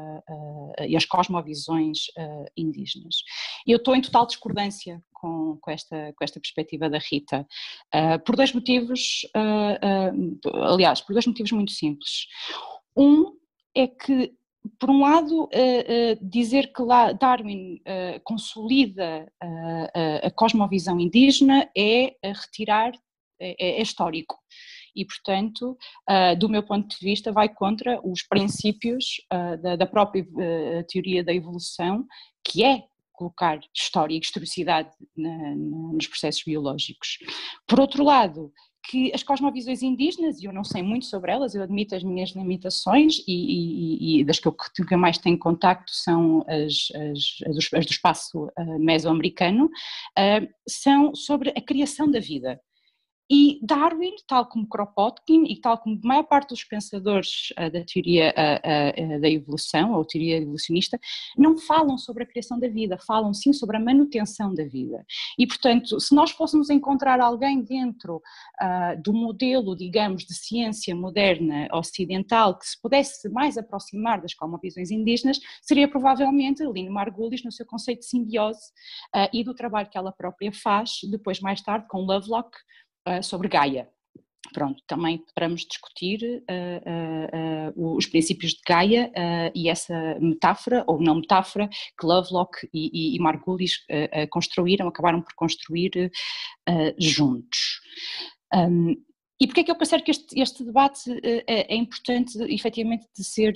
e as cosmovisões indígenas. Eu estou em total discordância com esta perspectiva da Rita, por dois motivos, aliás, por dois motivos muito simples. Um é que, por um lado, dizer que lá Darwin consolida a cosmovisão indígena é retirar, é histórico. E, portanto, do meu ponto de vista, vai contra os princípios da própria teoria da evolução, que é colocar história e historicidade nos processos biológicos. Por outro lado, que as cosmovisões indígenas, e eu não sei muito sobre elas, eu admito as minhas limitações, e das que eu mais tenho contacto são as do espaço mesoamericano, são sobre a criação da vida. E Darwin, tal como Kropotkin e tal como a maior parte dos pensadores da teoria da evolução, ou teoria evolucionista, não falam sobre a criação da vida, falam sim sobre a manutenção da vida. E, portanto, se nós fôssemos encontrar alguém dentro do modelo, digamos, de ciência moderna ocidental que se pudesse mais aproximar das cosmovisões indígenas, seria provavelmente Lynn Margulis no seu conceito de simbiose e do trabalho que ela própria faz, depois mais tarde com Lovelock, sobre Gaia. Pronto, também poderemos discutir os princípios de Gaia e essa metáfora ou não metáfora que Lovelock e Margulis acabaram por construir juntos. E porquê é que eu considero que este debate é importante, efetivamente, de ser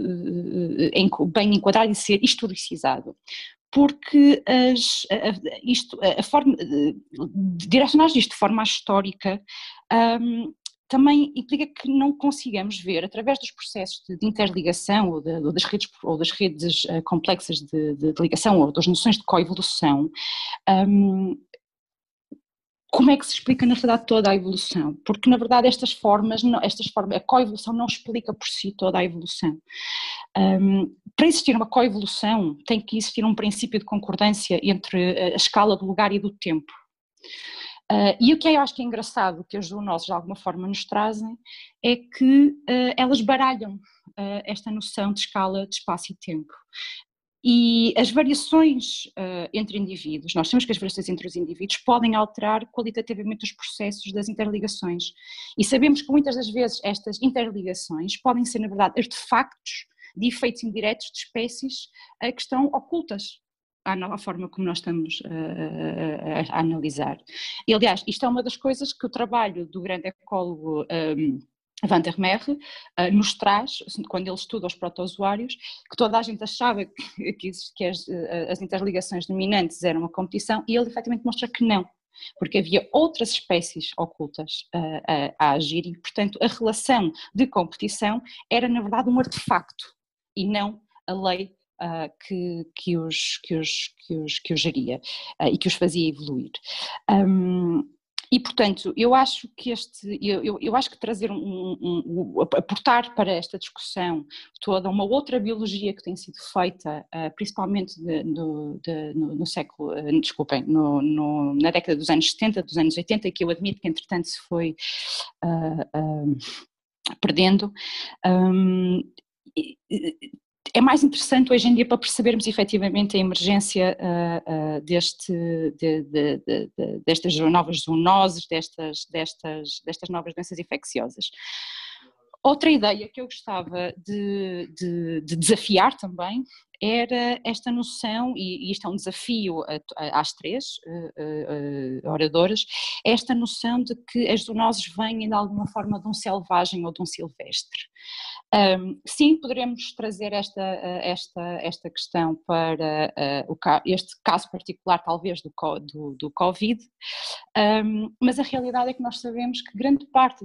bem enquadrado e de ser historicizado? Porque direcionar isto de forma histórica também implica que não consigamos ver, através dos processos de interligação ou das redes complexas de ligação ou das noções de coevolução, como é que se explica na realidade toda a evolução? Porque na verdade a coevolução não explica por si toda a evolução. Para existir uma coevolução tem que existir um princípio de concordância entre a escala do lugar e do tempo. E o que eu acho que é engraçado, que as zoonoses de alguma forma nos trazem, é que elas baralham esta noção de escala de espaço e tempo. E as variações entre indivíduos, nós sabemos que as variações entre os indivíduos podem alterar qualitativamente os processos das interligações. E sabemos que muitas das vezes estas interligações podem ser, na verdade, artefactos de efeitos indiretos de espécies que estão ocultas à nova forma como nós estamos a analisar. E, aliás, isto é uma das coisas que o trabalho do grande ecólogo Van der Merwe nos traz, quando ele estuda os protozoários, que toda a gente achava que as interligações dominantes eram uma competição, e ele efetivamente mostra que não, porque havia outras espécies ocultas a agir e, portanto, a relação de competição era, na verdade, um artefacto e não a lei que os geria e que os fazia evoluir. E, portanto, eu acho que trazer aportar para esta discussão toda uma outra biologia que tem sido feita, principalmente no século, desculpem, na década dos anos 70, dos anos 80, e que eu admito que entretanto se foi perdendo, é mais interessante hoje em dia para percebermos efetivamente a emergência destas novas zoonoses, destas novas doenças infecciosas. Outra ideia que eu gostava de desafiar também era esta noção, e isto é um desafio às três oradoras, esta noção de que as zoonoses vêm de alguma forma de um selvagem ou de um silvestre. Sim, poderemos trazer esta questão para este caso particular, talvez, do Covid, mas a realidade é que nós sabemos que grande parte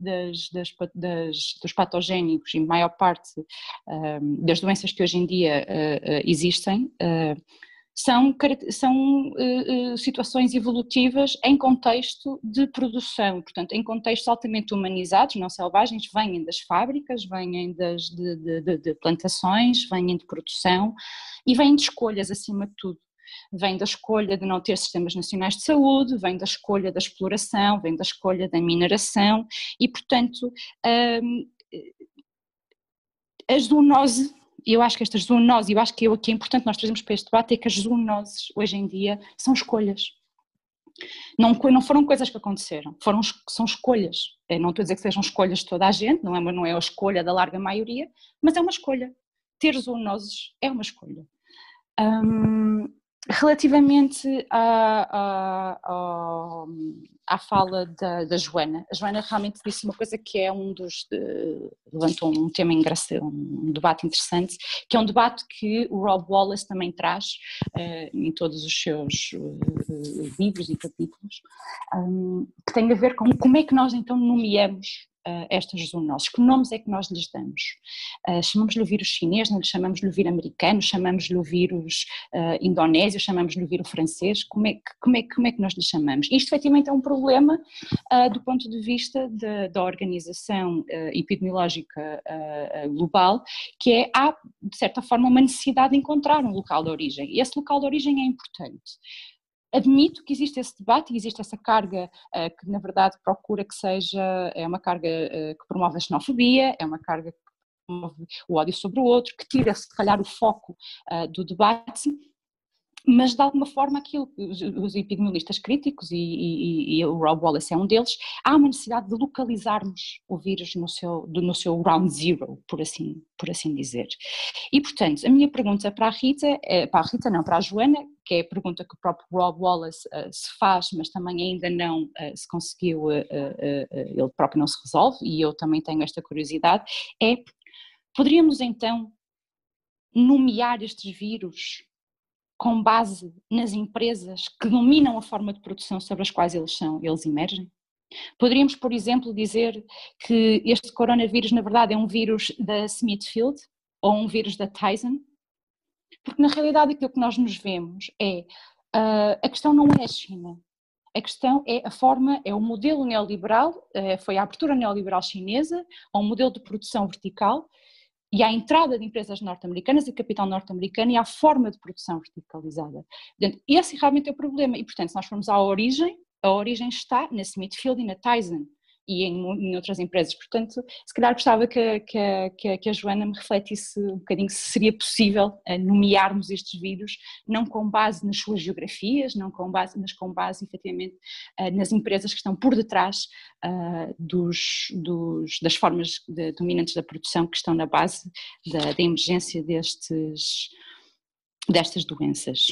dos patogénicos e maior parte das doenças que hoje em dia existem são situações evolutivas em contexto de produção, portanto, em contextos altamente humanizados, não selvagens, vêm das fábricas, vêm de plantações, vêm de produção e vêm de escolhas acima de tudo. Vem da escolha de não ter sistemas nacionais de saúde, vem da escolha da exploração, vem da escolha da mineração e, portanto, a zoonose. Eu acho que estas zoonoses, eu acho que o que é importante nós trazermos para este debate é que as zoonoses hoje em dia são escolhas. Não foram coisas que aconteceram, são escolhas. Eu não estou a dizer que sejam escolhas de toda a gente, não é a escolha da larga maioria, mas é uma escolha. Ter zoonoses é uma escolha. Relativamente à fala da Joana, a Joana realmente disse uma coisa que é levantou um tema engraçado, um debate interessante, que é um debate que o Rob Wallace também traz em todos os seus livros e capítulos, que tem a ver com como é que nós então nomeamos estas zoonoses, que nomes é que nós lhes damos? Chamamos-lhe o vírus chinês, não lhe chamamos-lhe o vírus americano, chamamos-lhe o vírus indonésio, chamamos-lhe o vírus francês, como é que nós lhe chamamos? Isto efetivamente é um problema do ponto de vista da organização epidemiológica global, que há de certa forma uma necessidade de encontrar um local de origem, e esse local de origem é importante. Admito que existe esse debate e existe essa carga que na verdade procura que é uma carga que promove a xenofobia, é uma carga que promove o ódio sobre o outro, que tira se calhar o foco do debate, mas de alguma forma aquilo que os epidemiologistas críticos, e o Rob Wallace é um deles, há uma necessidade de localizarmos o vírus no seu ground zero, por assim dizer. E portanto, a minha pergunta para a Joana, que é a pergunta que o próprio Rob Wallace se faz, mas também ainda não se conseguiu, ele próprio não se resolve, e eu também tenho esta curiosidade, é: poderíamos então nomear estes vírus com base nas empresas que dominam a forma de produção sobre as quais eles emergem? Poderíamos, por exemplo, dizer que este coronavírus na verdade é um vírus da Smithfield ou um vírus da Tyson? Porque na realidade aquilo que nós nos vemos é, a questão não é a China, A questão é a forma, é o modelo neoliberal, foi a abertura neoliberal chinesa, a um modelo de produção vertical e à entrada de empresas norte-americanas e capital norte-americano e à forma de produção verticalizada. Portanto, esse realmente é o problema e, portanto, se nós formos à origem, a origem está na Smithfield e na Tyson e em outras empresas. Portanto, se calhar gostava que a Joana me refletisse um bocadinho se seria possível nomearmos estes vírus, não com base nas suas geografias, mas com base efetivamente nas empresas que estão por detrás das formas dominantes da produção que estão na base da emergência destas doenças.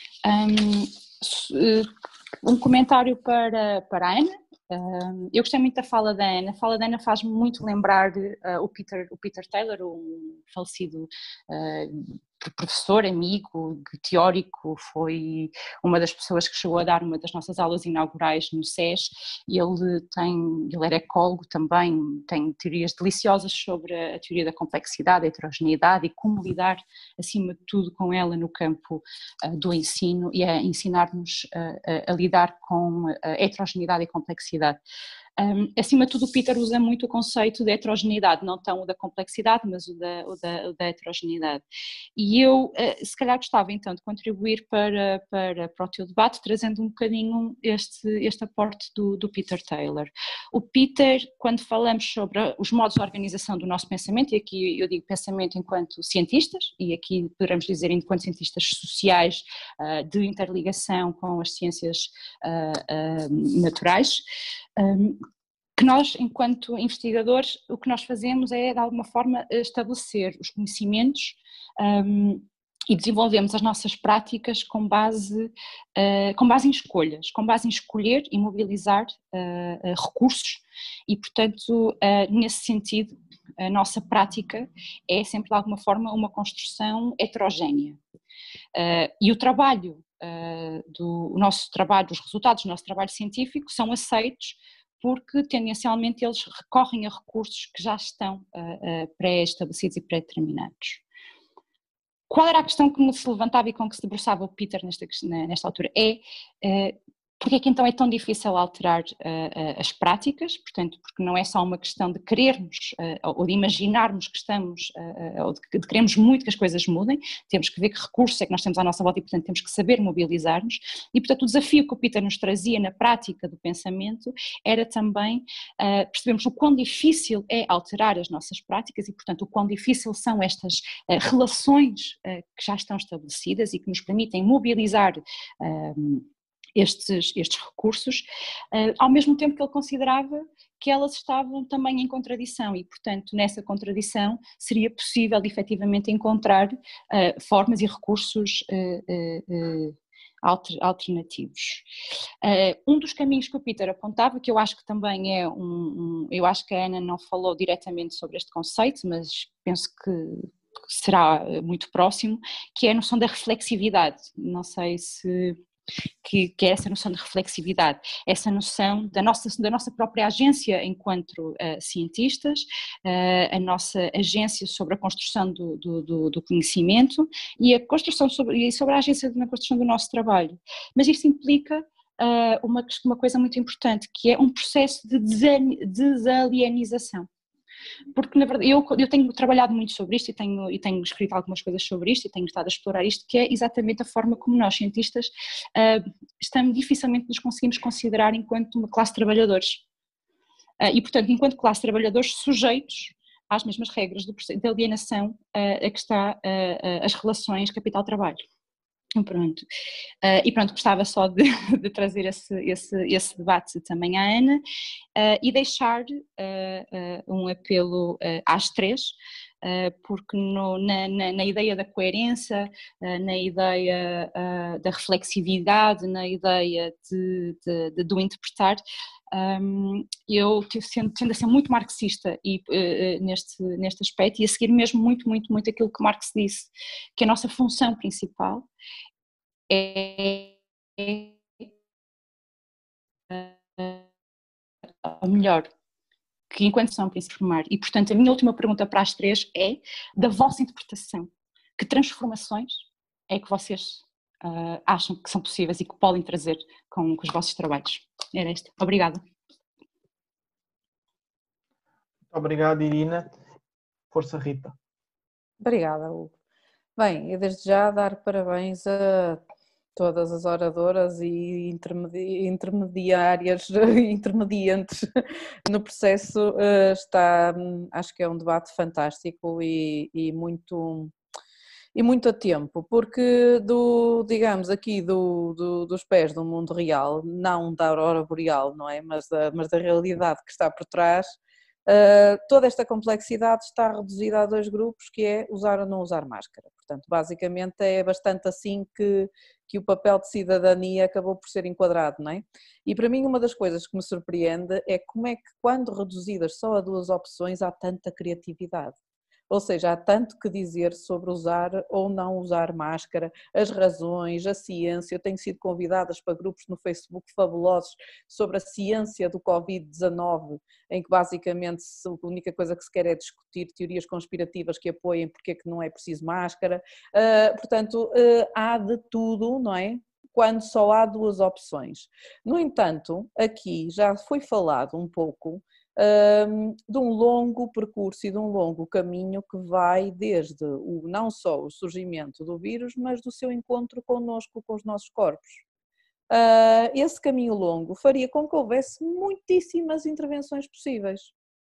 Um comentário para a Ana. Eu gostei muito da fala da Ana. A fala da Ana faz-me muito lembrar o Peter Taylor, um falecido professor, amigo, teórico, foi uma das pessoas que chegou a dar uma das nossas aulas inaugurais no SES, e ele era ecólogo também, tem teorias deliciosas sobre a teoria da complexidade, a heterogeneidade e como lidar acima de tudo com ela no campo do ensino e a ensinar-nos a lidar com a heterogeneidade e complexidade. Acima de tudo, o Peter usa muito o conceito de heterogeneidade, não tão o da complexidade, mas o da heterogeneidade. E eu, se calhar, gostava então de contribuir para o teu debate, trazendo um bocadinho este aporte do Peter Taylor. O Peter, quando falamos sobre os modos de organização do nosso pensamento, e aqui eu digo pensamento enquanto cientistas, e aqui poderemos dizer enquanto cientistas sociais, de interligação com as ciências naturais, que nós, enquanto investigadores, o que nós fazemos é, de alguma forma, estabelecer os conhecimentos e desenvolvemos as nossas práticas com base em escolhas, com base em escolher e mobilizar recursos e, portanto, nesse sentido, a nossa prática é sempre, de alguma forma, uma construção heterogénea. E o trabalho o nosso trabalho, os resultados do nosso trabalho científico são aceitos porque tendencialmente eles recorrem a recursos que já estão pré-estabelecidos e pré-determinados. Qual era a questão que se levantava e com que se debruçava o Peter nesta altura? Porque é que então é tão difícil alterar as práticas? Portanto, porque não é só uma questão de querermos ou de imaginarmos que estamos, ou de queremos muito que as coisas mudem, temos que ver que recursos é que nós temos à nossa volta e, portanto, temos que saber mobilizar-nos. E, portanto, o desafio que o Peter nos trazia na prática do pensamento era também percebermos o quão difícil é alterar as nossas práticas e, portanto, o quão difícil são estas relações que já estão estabelecidas e que nos permitem mobilizar estes recursos, ao mesmo tempo que ele considerava que elas estavam também em contradição e, portanto, nessa contradição seria possível efetivamente encontrar formas e recursos alternativos. Um dos caminhos que o Peter apontava, que eu acho que também é eu acho que a Ana não falou diretamente sobre este conceito, mas penso que será muito próximo, que é a noção da reflexividade. Não sei se que é essa noção de reflexividade, essa noção da nossa própria agência enquanto cientistas, a nossa agência sobre a construção do conhecimento e a construção sobre a agência na construção do nosso trabalho. Mas isso implica uma coisa muito importante, que é um processo de desalienização. Porque, na verdade, eu tenho trabalhado muito sobre isto e tenho escrito algumas coisas sobre isto e tenho estado a explorar isto, que é exatamente a forma como nós, cientistas, dificilmente nos conseguimos considerar enquanto uma classe de trabalhadores. E, portanto, enquanto classe de trabalhadores sujeitos às mesmas regras de alienação a que está as relações capital-trabalho. Pronto. E pronto, gostava só de trazer esse debate também à Ana e deixar um apelo às três, porque na ideia da coerência, na ideia da reflexividade, na ideia do interpretar, eu tendo a ser muito marxista e, neste aspecto, e a seguir mesmo muito aquilo que Marx disse, que a nossa função principal ou melhor, que enquanto são para informar. E, portanto, a minha última pergunta para as três é, da vossa interpretação, que transformações é que vocês acham que são possíveis e que podem trazer com os vossos trabalhos. Era isto. Obrigada. Obrigado, Irina. Força, Rita. Obrigada, Hugo. Bem, eu desde já dar parabéns a todas as oradoras e intermediárias, intermediantes no processo. Acho que é um debate fantástico e muito a tempo, porque digamos aqui dos pés do mundo real, não da aurora boreal, não é? Mas da realidade que está por trás, toda esta complexidade está reduzida a 2 grupos, que é usar ou não usar máscara. Portanto, basicamente é bastante assim que o papel de cidadania acabou por ser enquadrado, não é? E para mim uma das coisas que me surpreende é como é que, quando reduzidas só a 2 opções, há tanta criatividade. Ou seja, há tanto que dizer sobre usar ou não usar máscara, as razões, a ciência. Eu tenho sido convidada para grupos no Facebook fabulosos sobre a ciência do Covid-19, em que basicamente a única coisa que se quer é discutir teorias conspirativas que apoiem porque é que não é preciso máscara. Portanto, há de tudo, não é? Quando só há 2 opções. No entanto, aqui já foi falado um pouco de um longo percurso e de um longo caminho que vai desde não só o surgimento do vírus, mas do seu encontro connosco, com os nossos corpos. Esse caminho longo faria com que houvesse muitíssimas intervenções possíveis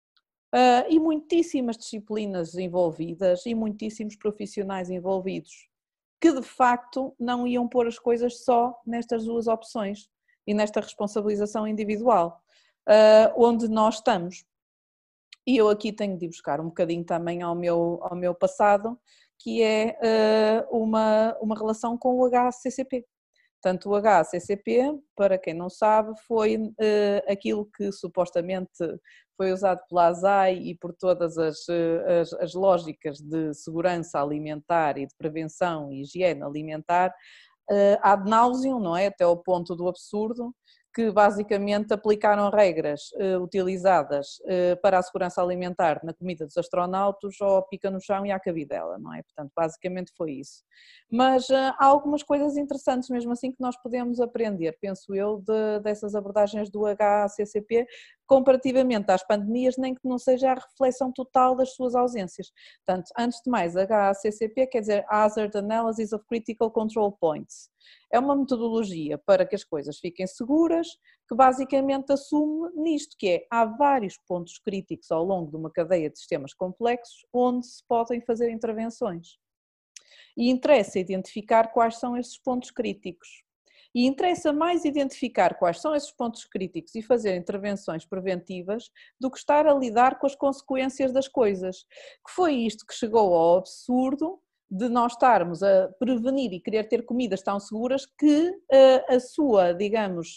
e muitíssimas disciplinas envolvidas e muitíssimos profissionais envolvidos, que de facto não iam pôr as coisas só nestas 2 opções e nesta responsabilização individual. Onde nós estamos. E eu aqui tenho de ir buscar um bocadinho também ao meu passado, que é uma relação com o HACCP. Portanto, o HACCP, para quem não sabe, foi aquilo que supostamente foi usado pela ASAI e por todas as lógicas de segurança alimentar e de prevenção e higiene alimentar, ad nauseam, não é? Até ao ponto do absurdo, que basicamente aplicaram regras utilizadas para a segurança alimentar na comida dos astronautas ao pica no chão e à cabidela, não é? Portanto, basicamente foi isso. Mas há algumas coisas interessantes mesmo assim que nós podemos aprender, penso eu, dessas abordagens do HACCP, comparativamente às pandemias, nem que não seja a reflexão total das suas ausências. Portanto, antes de mais, HACCP quer dizer Hazard Analysis of Critical Control Points. É uma metodologia para que as coisas fiquem seguras, que basicamente assume nisto, que é, há vários pontos críticos ao longo de uma cadeia de sistemas complexos onde se podem fazer intervenções. E interessa identificar quais são esses pontos críticos. E interessa mais identificar quais são esses pontos críticos e fazer intervenções preventivas do que estar a lidar com as consequências das coisas. Que foi isto que chegou ao absurdo de nós estarmos a prevenir e querer ter comidas tão seguras que a sua, digamos,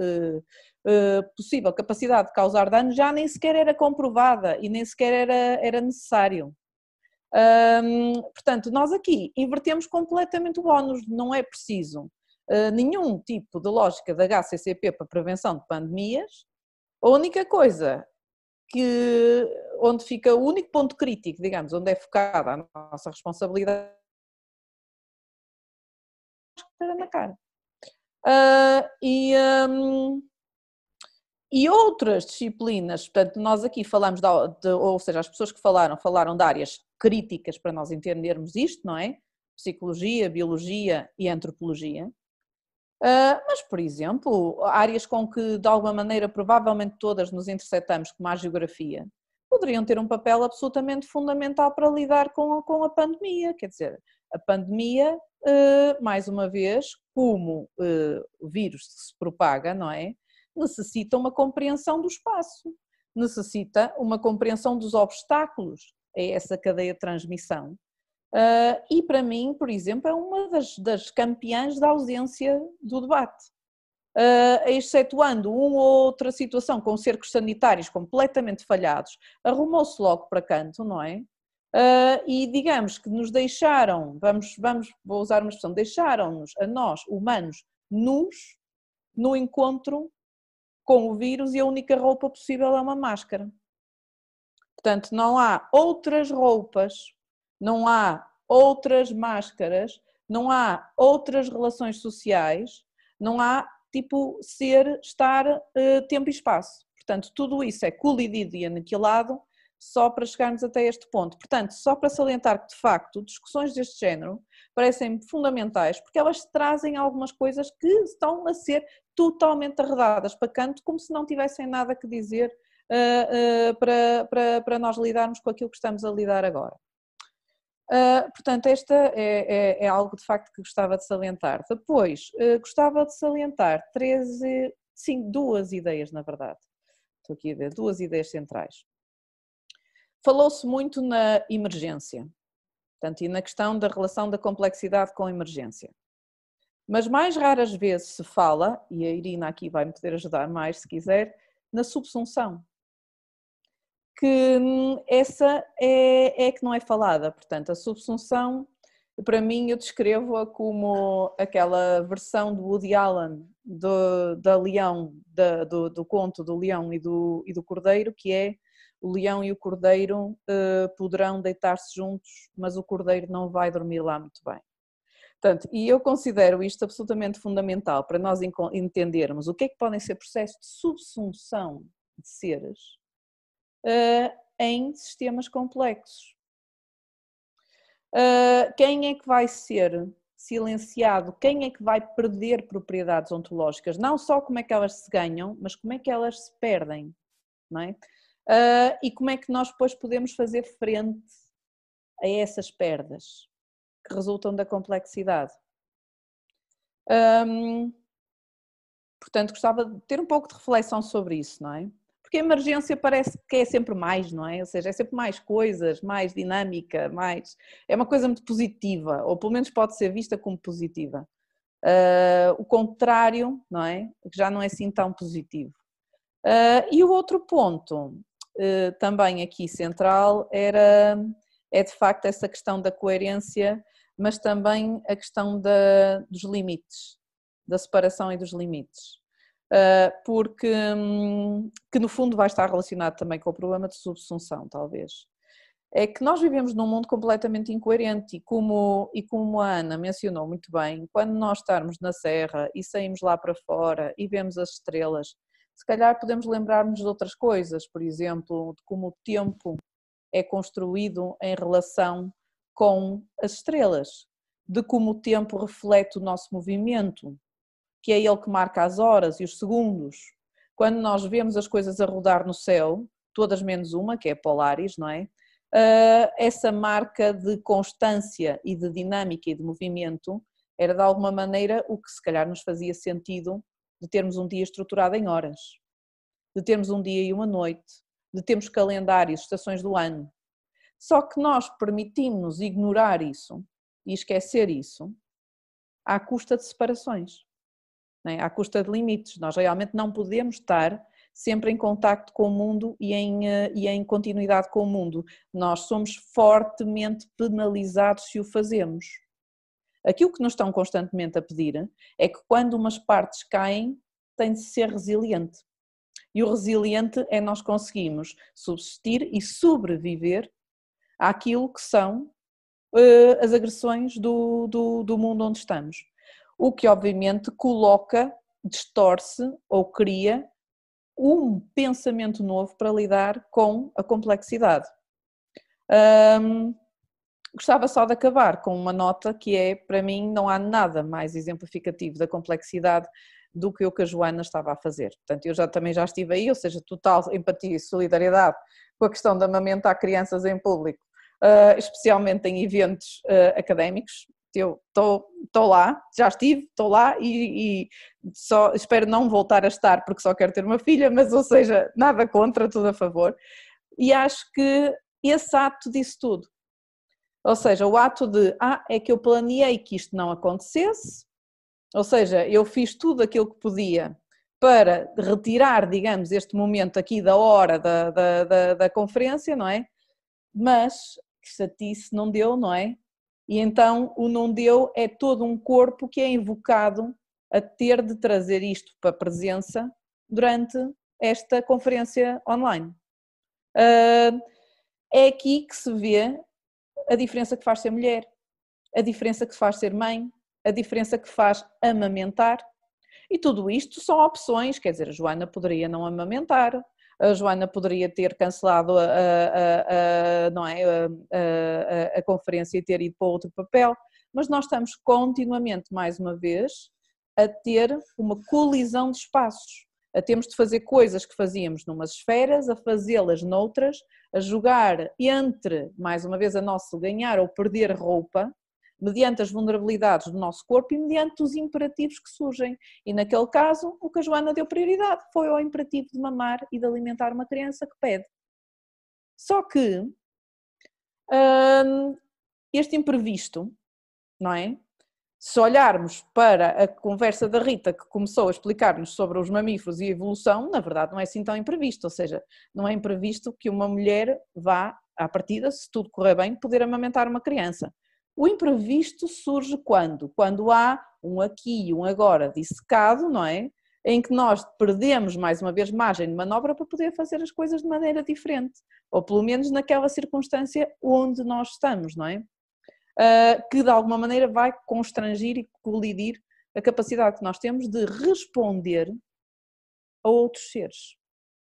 possível capacidade de causar dano já nem sequer era comprovada e nem sequer era necessário. Portanto, nós aqui invertemos completamente o ónus, não é preciso nenhum tipo de lógica da HACCP para prevenção de pandemias. A única coisa onde fica o único ponto crítico, digamos, onde é focada a nossa responsabilidade, era na cara. E outras disciplinas, portanto, nós aqui falamos, ou seja, as pessoas que falaram de áreas críticas para nós entendermos isto, não é? Psicologia, biologia e antropologia. Mas, por exemplo, áreas com que de alguma maneira provavelmente todas nos interceptamos, como a geografia, poderiam ter um papel absolutamente fundamental para lidar com a pandemia. Quer dizer, a pandemia, mais uma vez, como o vírus se propaga, não é? Necessita uma compreensão do espaço, necessita uma compreensão dos obstáculos a essa cadeia de transmissão. E para mim, por exemplo, é uma das campeãs da ausência do debate. Excetuando uma ou outra situação com cercos sanitários completamente falhados, arrumou-se logo para canto, não é? E digamos que nos deixaram, vou usar uma expressão, deixaram-nos a nós, humanos, nus, no encontro com o vírus e a única roupa possível é uma máscara. Portanto, não há outras roupas, não há outras máscaras, não há outras relações sociais, não há tipo estar, tempo e espaço. Portanto, tudo isso é colidido e aniquilado só para chegarmos até este ponto. Portanto, só para salientar que, de facto, discussões deste género parecem fundamentais, porque elas trazem algumas coisas que estão a ser totalmente arredadas para canto, como se não tivessem nada que dizer para nós lidarmos com aquilo que estamos a lidar agora. Portanto, esta é algo de facto que gostava de salientar. Depois, gostava de salientar duas ideias, na verdade. Estou aqui a ver, duas ideias centrais. Falou-se muito na emergência, portanto, e na questão da relação da complexidade com a emergência. Mas mais raras vezes se fala, e a Irina aqui vai me poder ajudar mais se quiser, na subsunção. Que essa é que não é falada, portanto, a subsunção, para mim, eu descrevo-a como aquela versão do Woody Allen do conto do Leão e do Cordeiro, que é: o leão e o cordeiro poderão deitar-se juntos, mas o cordeiro não vai dormir lá muito bem. Portanto, e eu considero isto absolutamente fundamental para nós entendermos o que é que podem ser processos de subsunção de seres em sistemas complexos. Quem é que vai ser silenciado? Quem é que vai perder propriedades ontológicas? Não só como é que elas se ganham, mas como é que elas se perdem, não é? E como é que nós depois podemos fazer frente a essas perdas que resultam da complexidade. Portanto, gostava de ter um pouco de reflexão sobre isso, não é? Porque a emergência parece que é sempre mais, não é? Ou seja, é sempre mais coisas, mais dinâmica, mais... É uma coisa muito positiva, ou pelo menos pode ser vista como positiva. O contrário, não é? Que já não é assim tão positivo. E o outro ponto, também aqui central, é de facto essa questão da coerência, mas também a questão dos limites, da separação e dos limites. Porque que no fundo vai estar relacionado também com o problema de subsunção, talvez. É que nós vivemos num mundo completamente incoerente e como a Ana mencionou muito bem, quando nós estarmos na serra e saímos lá para fora e vemos as estrelas, se calhar podemos lembrar-nos de outras coisas, por exemplo, de como o tempo é construído em relação com as estrelas, de como o tempo reflete o nosso movimento, que é ele que marca as horas e os segundos. Quando nós vemos as coisas a rodar no céu, todas menos uma, que é a Polaris, não é? Essa marca de constância e de dinâmica e de movimento era de alguma maneira o que se calhar nos fazia sentido de termos um dia estruturado em horas, de termos um dia e uma noite, de termos calendários, estações do ano. Só que nós permitimos ignorar isso e esquecer isso à custa de separações, não é? À custa de limites. Nós realmente não podemos estar sempre em contacto com o mundo e em continuidade com o mundo. Nós somos fortemente penalizados se o fazemos. Aquilo que nos estão constantemente a pedir é que quando umas partes caem, tem de ser resiliente. E o resiliente é nós conseguimos subsistir e sobreviver àquilo que são as agressões do mundo onde estamos. O que obviamente coloca, distorce ou cria um pensamento novo para lidar com a complexidade. Gostava só de acabar com uma nota que é, para mim, não há nada mais exemplificativo da complexidade do que o que a Joana estava a fazer. Portanto, eu também já estive aí, ou seja, total empatia e solidariedade com a questão de amamentar crianças em público, especialmente em eventos académicos. Eu estou lá, já estive, estou lá e só espero não voltar a estar porque só quero ter uma filha, mas ou seja, nada contra, tudo a favor. E acho que esse ato disso tudo, ou seja, o ato de, é que eu planeei que isto não acontecesse, ou seja, eu fiz tudo aquilo que podia para retirar, digamos, este momento aqui da hora da conferência, não é? Mas, que chatice, não deu, não é? E então o não deu é todo um corpo que é invocado a ter de trazer isto para a presença durante esta conferência online. É aqui que se vê a diferença que faz ser mulher. a diferença que faz ser mãe, a diferença que faz amamentar. E tudo isto são opções, quer dizer, a Joana poderia não amamentar, a Joana poderia ter cancelado não é, a conferência e ter ido para outro papel, mas nós estamos continuamente, mais uma vez, a ter uma colisão de espaços, a termos de fazer coisas que fazíamos numas esferas, a fazê-las noutras, a jogar entre, mais uma vez, a nosso ganhar ou perder roupa, mediante as vulnerabilidades do nosso corpo e mediante os imperativos que surgem. E naquele caso, o que a Joana deu prioridade foi ao imperativo de mamar e de alimentar uma criança que pede. Só que este imprevisto, não é? Se olharmos para a conversa da Rita, que começou a explicar-nos sobre os mamíferos e a evolução, na verdade não é assim tão imprevisto, ou seja, não é imprevisto que uma mulher vá, à partida, se tudo correr bem, poder amamentar uma criança. O imprevisto surge quando? Quando há um aqui e um agora dissecado, não é? Em que nós perdemos, mais uma vez, margem de manobra para poder fazer as coisas de maneira diferente, ou pelo menos naquela circunstância onde nós estamos, não é? Que de alguma maneira vai constrangir e colidir a capacidade que nós temos de responder a outros seres.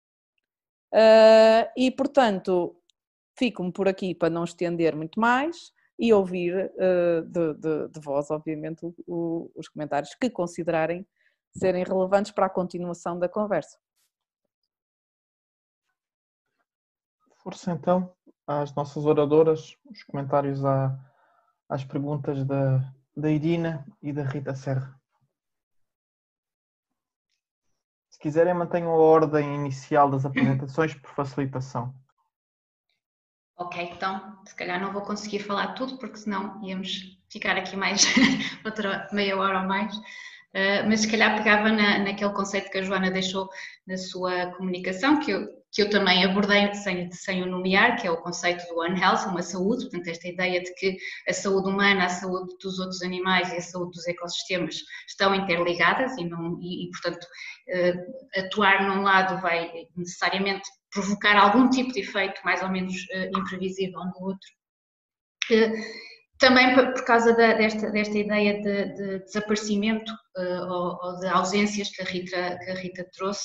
E, portanto, fico-me por aqui para não estender muito mais e ouvir de vós, obviamente, os comentários que considerarem serem relevantes para a continuação da conversa. Força então às nossas oradoras, os comentários às perguntas da Irina e da Rita Serra. Se quiserem, mantenham a ordem inicial das apresentações por facilitação. Ok, então, se calhar não vou conseguir falar tudo, porque senão íamos ficar aqui mais outra meia hora ou mais, mas se calhar pegava naquele conceito que a Joana deixou na sua comunicação, que eu também abordei sem o nomear, que é o conceito do One Health, uma saúde, portanto esta ideia de que a saúde humana, a saúde dos outros animais e a saúde dos ecossistemas estão interligadas e portanto, atuar num lado vai necessariamente provocar algum tipo de efeito mais ou menos imprevisível no outro. Também por causa desta ideia de desaparecimento ou de ausências que a Rita trouxe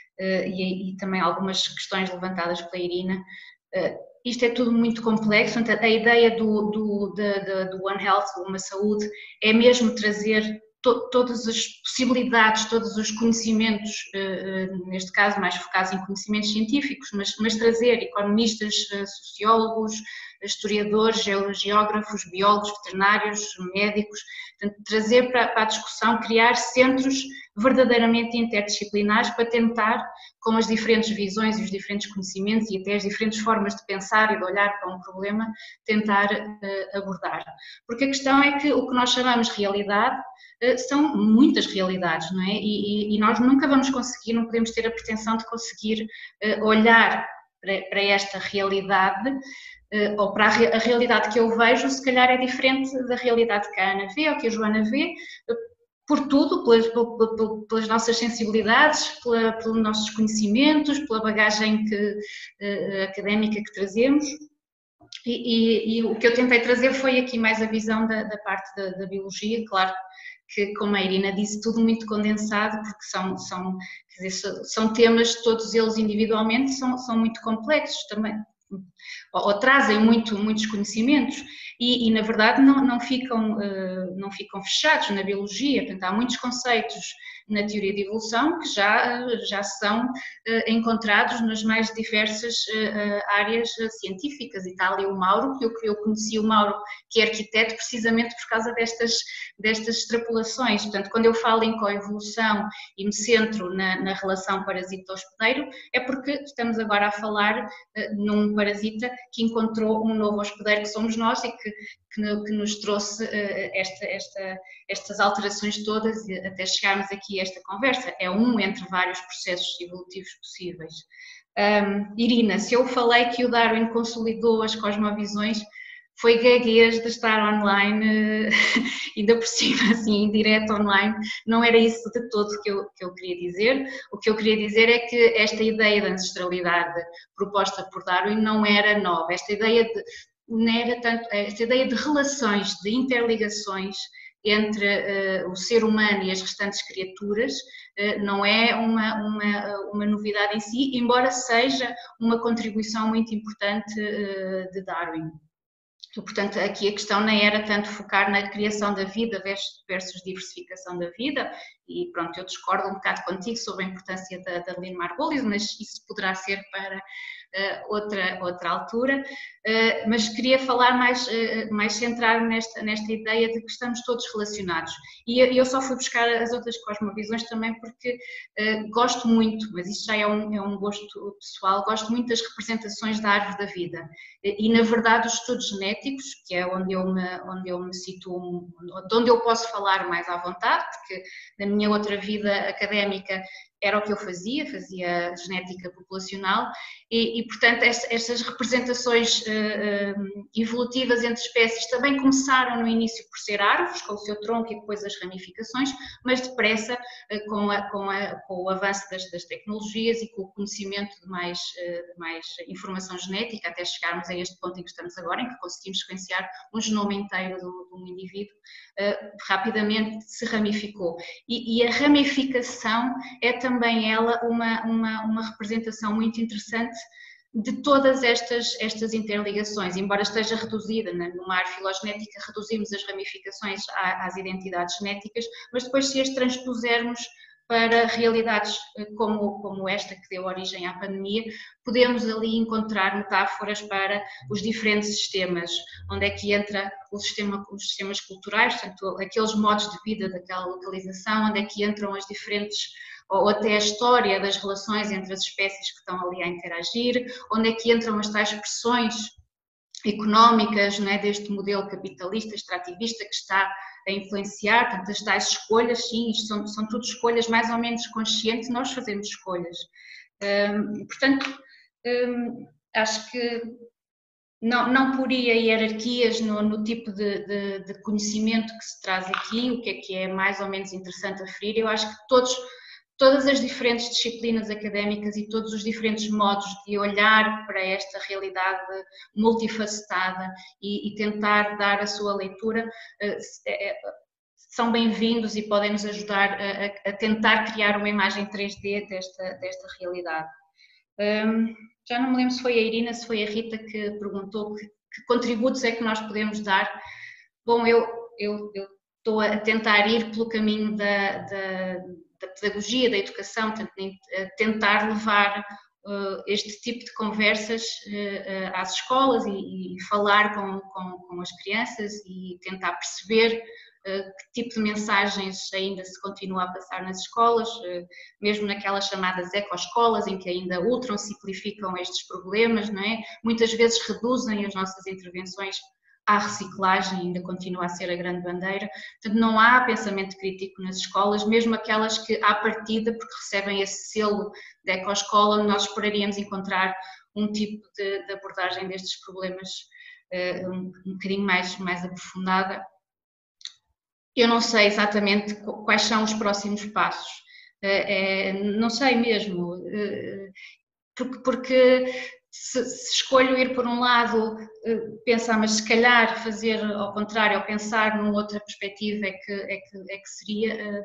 e também algumas questões levantadas pela Irina, isto é tudo muito complexo, então a ideia do One Health, uma saúde, é mesmo trazer todas as possibilidades, todos os conhecimentos, neste caso mais focados em conhecimentos científicos, mas trazer economistas, sociólogos, historiadores, geógrafos, biólogos, veterinários, médicos, portanto, trazer para a discussão, criar centros verdadeiramente interdisciplinares para tentar, com as diferentes visões e os diferentes conhecimentos e até as diferentes formas de pensar e de olhar para um problema, tentar abordar. Porque a questão é que o que nós chamamos de realidade são muitas realidades, não é? E nós nunca vamos conseguir, não podemos ter a pretensão de conseguir olhar para esta realidade, ou para a realidade que eu vejo, se calhar é diferente da realidade que a Ana vê ou que a Joana vê, por tudo, pelas nossas sensibilidades, pelos nossos conhecimentos, pela bagagem académica que trazemos. E o que eu tentei trazer foi aqui mais a visão da parte da biologia, claro que, como a Irina disse, tudo muito condensado, porque são temas, todos eles individualmente, são muito complexos também, ou trazem muitos conhecimentos e na verdade não ficam fechados na biologia, portanto há muitos conceitos na teoria de evolução que já são encontrados nas mais diversas áreas científicas, e está ali o Mauro, que eu conheci o Mauro, que é arquiteto, precisamente por causa destas extrapolações. Portanto, quando eu falo em coevolução e me centro na relação parasita-hospedeiro, é porque estamos agora a falar num parasita que encontrou um novo hospedeiro, que somos nós, e que nos trouxe estas alterações todas até chegarmos aqui a esta conversa. É um entre vários processos evolutivos possíveis. Irina, se eu falei que o Darwin consolidou as cosmovisões, foi gaguez de estar online, ainda por cima, assim, em direto online, não era isso de todo que eu queria dizer. O que eu queria dizer é que esta ideia de ancestralidade proposta por Darwin não era nova. Esta ideia nega tanto esta ideia de relações, de interligações entre o ser humano e as restantes criaturas, não é uma novidade em si, embora seja uma contribuição muito importante de Darwin. Portanto, aqui a questão nem era tanto focar na criação da vida versus diversificação da vida, e pronto, eu discordo um bocado contigo sobre a importância da Lynn Margulies, mas isso poderá ser para outra altura, mas queria falar mais centrar nesta ideia de que estamos todos relacionados. E eu só fui buscar as outras cosmovisões também porque gosto muito, mas isso já é um gosto pessoal, gosto muito das representações da árvore da vida. E na verdade os estudos genéticos, que é onde eu me situo, onde eu posso falar mais à vontade, porque na minha outra vida académica era o que eu fazia genética populacional e portanto estas representações evolutivas entre espécies também começaram no início por ser árvores, com o seu tronco e depois as ramificações, mas depressa com o avanço das tecnologias e com o conhecimento de mais informação genética, até chegarmos a este ponto em que estamos agora, em que conseguimos sequenciar um genoma inteiro de um indivíduo, rapidamente se ramificou. E a ramificação é também ela uma representação muito interessante de todas estas interligações, embora esteja reduzida numa árvore filogenética, reduzimos as ramificações às identidades genéticas, mas depois se as transpusermos para realidades como esta que deu origem à pandemia, podemos ali encontrar metáforas para os diferentes sistemas, onde é que entra os sistemas culturais, portanto, aqueles modos de vida daquela localização, onde é que entram as diferentes, ou até a história das relações entre as espécies que estão ali a interagir, onde é que entram as tais pressões económicas, não é, deste modelo capitalista, extrativista que está a influenciar, portanto, as tais escolhas, sim, isto são tudo escolhas mais ou menos conscientes, nós fazemos escolhas. Portanto, acho que não poria hierarquias no tipo de conhecimento que se traz aqui, o que é mais ou menos interessante aferir. Eu acho que todas as diferentes disciplinas académicas e todos os diferentes modos de olhar para esta realidade multifacetada e tentar dar a sua leitura são bem-vindos e podem nos ajudar a tentar criar uma imagem 3D desta realidade. Já não me lembro se foi a Irina, se foi a Rita que perguntou que contributos é que nós podemos dar. Bom, eu estou a tentar ir pelo caminho da pedagogia, da educação, tentar levar este tipo de conversas às escolas e falar com as crianças e tentar perceber que tipo de mensagens ainda se continua a passar nas escolas, mesmo naquelas chamadas ecoescolas, em que ainda ultrasimplificam estes problemas, não é? Muitas vezes reduzem as nossas intervenções à reciclagem, ainda continua a ser a grande bandeira. Portanto, não há pensamento crítico nas escolas, mesmo aquelas que, à partida, porque recebem esse selo de ecoescola, nós esperaríamos encontrar um tipo de abordagem destes problemas um bocadinho mais aprofundada. Eu não sei exatamente quais são os próximos passos, não sei mesmo, porque se escolho ir por um lado, pensar, mas se calhar fazer ao contrário, ou pensar numa outra perspectiva é que seria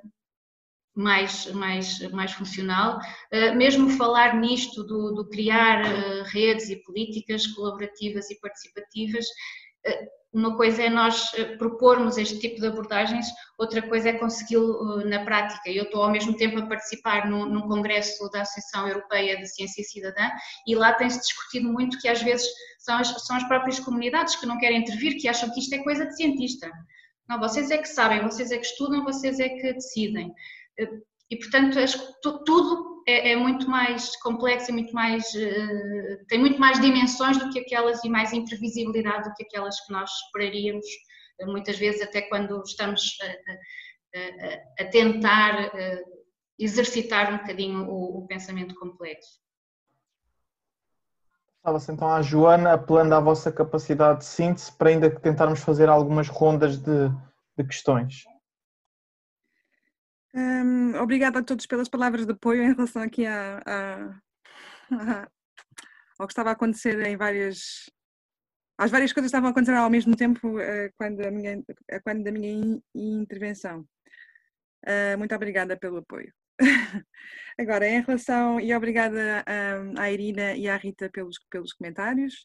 mais funcional. Mesmo falar nisto do criar redes e políticas colaborativas e participativas, uma coisa é nós propormos este tipo de abordagens, outra coisa é consegui-lo na prática. Eu estou ao mesmo tempo a participar num congresso da Associação Europeia de Ciência Cidadã e lá tem-se discutido muito que às vezes são as próprias comunidades que não querem intervir, que acham que isto é coisa de cientista. Não, vocês é que sabem, vocês é que estudam, vocês é que decidem. E portanto tudo é muito mais complexo e tem muito mais dimensões do que aquelas e mais imprevisibilidade do que aquelas que nós esperaríamos, muitas vezes até quando estamos a tentar exercitar um bocadinho o pensamento complexo. Estava-se então à Joana, apelando à vossa capacidade de síntese para ainda tentarmos fazer algumas rondas de questões. Obrigada a todos pelas palavras de apoio em relação aqui ao que estava a acontecer em várias Às várias coisas estavam a acontecer ao mesmo tempo quando da minha intervenção. Muito obrigada pelo apoio. Agora, em relação, e obrigada à Irina e à Rita pelos comentários.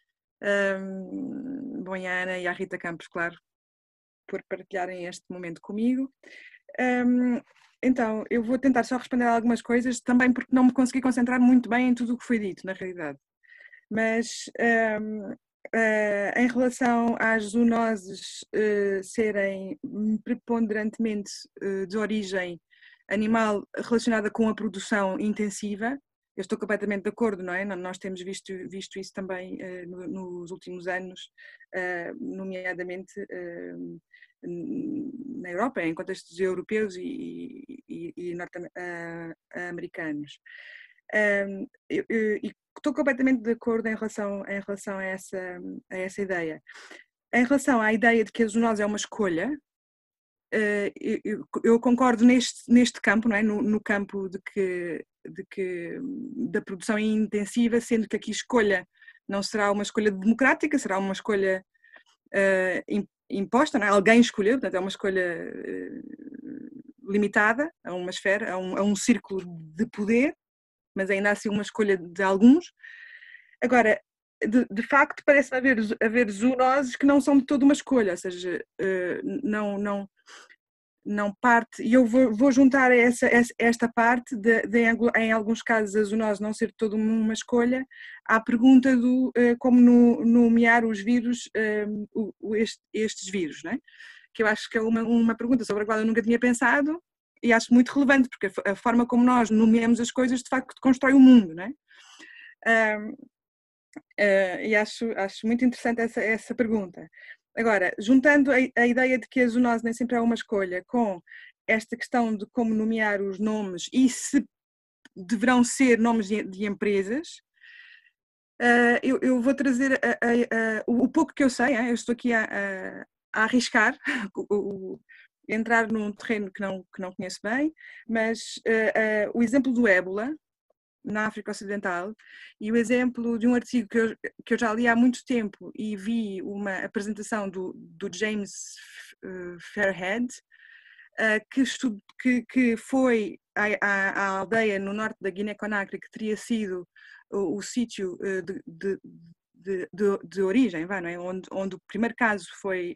Bom, e à Ana e à Rita Campos, claro, por partilharem este momento comigo. Então, eu vou tentar só responder a algumas coisas, também porque não me consegui concentrar muito bem em tudo o que foi dito, na realidade. Mas, em relação às zoonoses serem preponderantemente de origem animal relacionada com a produção intensiva, eu estou completamente de acordo, não é? Nós temos visto isso também nos últimos anos, nomeadamente na Europa, em contextos europeus e norte-americanos. E estou completamente de acordo em relação a essa ideia. Em relação à ideia de que a zoonose é uma escolha, eu concordo neste campo, não é? No campo da produção intensiva, sendo que aqui escolha não será uma escolha democrática, será uma escolha imposta, não é? Alguém escolheu, portanto é uma escolha limitada a uma esfera, a um círculo de poder, mas ainda assim uma escolha de alguns. Agora, de facto, parece haver zoonoses que não são de toda uma escolha, ou seja, não parte, e eu vou juntar esta parte em alguns casos a zoonose não ser de toda uma escolha, à pergunta do como nomear os vírus, estes vírus, não é? Que eu acho que é uma pergunta sobre a qual eu nunca tinha pensado e acho muito relevante, porque a forma como nós nomeamos as coisas de facto constrói o mundo, não é? E acho muito interessante essa pergunta. Agora, juntando a ideia de que a zoonose nem sempre é uma escolha com esta questão de como nomear os nomes e se deverão ser nomes de empresas, eu vou trazer o pouco que eu sei, eu estou aqui a arriscar, entrar num terreno que não conheço bem, mas o exemplo do ébola na África Ocidental e o exemplo de um artigo que eu já li há muito tempo e vi uma apresentação do James Fairhead, que foi à aldeia no norte da Guiné-Conakry, que teria sido o sítio de origem, não é? onde o primeiro caso foi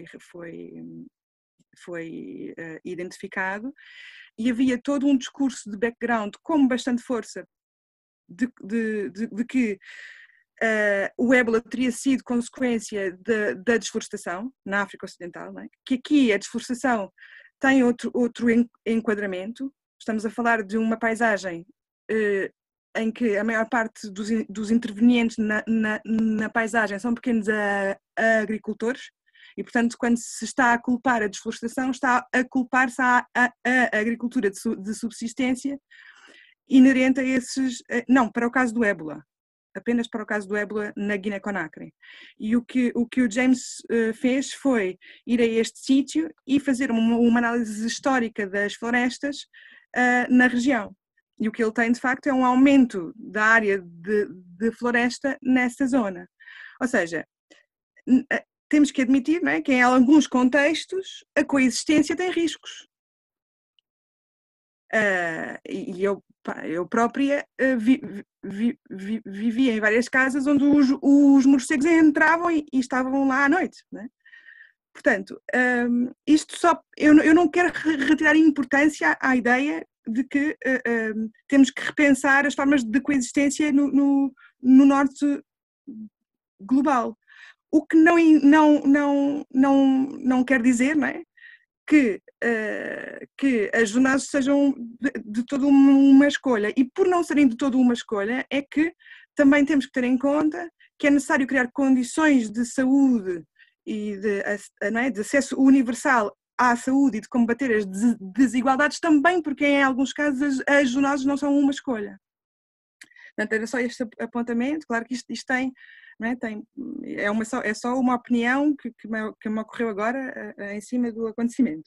identificado, e havia todo um discurso de background com bastante força de que o ébola teria sido consequência da desflorestação na África Ocidental, não é? Que aqui a desflorestação tem outro enquadramento. Estamos a falar de uma paisagem em que a maior parte dos intervenientes na paisagem são pequenos agricultores e, portanto, quando se está a culpar a desflorestação, está a culpar-se a agricultura de subsistência inerente a esses, não, para o caso do ébola, apenas para o caso do ébola na Guiné-Conakry. E o que o James fez foi ir a este sítio e fazer uma análise histórica das florestas na região. E o que ele tem, de facto, é um aumento da área de floresta nessa zona. Ou seja, temos que admitir, não é, que em alguns contextos a coexistência tem riscos. E eu própria vivia em várias casas onde os morcegos entravam e estavam lá à noite, não é? Portanto, isto só, eu não quero retirar importância à ideia de que temos que repensar as formas de coexistência no norte global. O que não quer dizer, não é, que as zoonoses sejam de toda uma escolha, e por não serem de toda uma escolha é que também temos que ter em conta que é necessário criar condições de saúde e de acesso universal à saúde e de combater as desigualdades também, porque em alguns casos as zoonoses não são uma escolha. Portanto, era só este apontamento. Claro que isto tem, não é? É só uma opinião que me ocorreu agora em cima do acontecimento.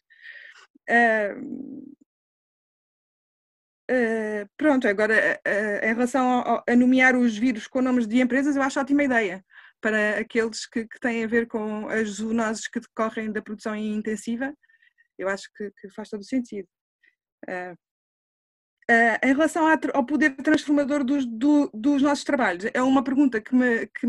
Pronto, agora em relação a nomear os vírus com nomes de empresas, eu acho ótima ideia, para aqueles que têm a ver com as zoonoses que decorrem da produção intensiva, eu acho que faz todo o sentido. Em relação ao poder transformador dos nossos trabalhos, é uma pergunta que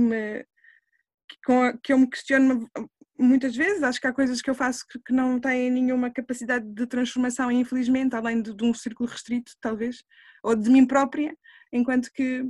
eu me questiono muitas vezes. Acho que há coisas que eu faço que não têm nenhuma capacidade de transformação, infelizmente, além de um círculo restrito, talvez, ou de mim própria, enquanto que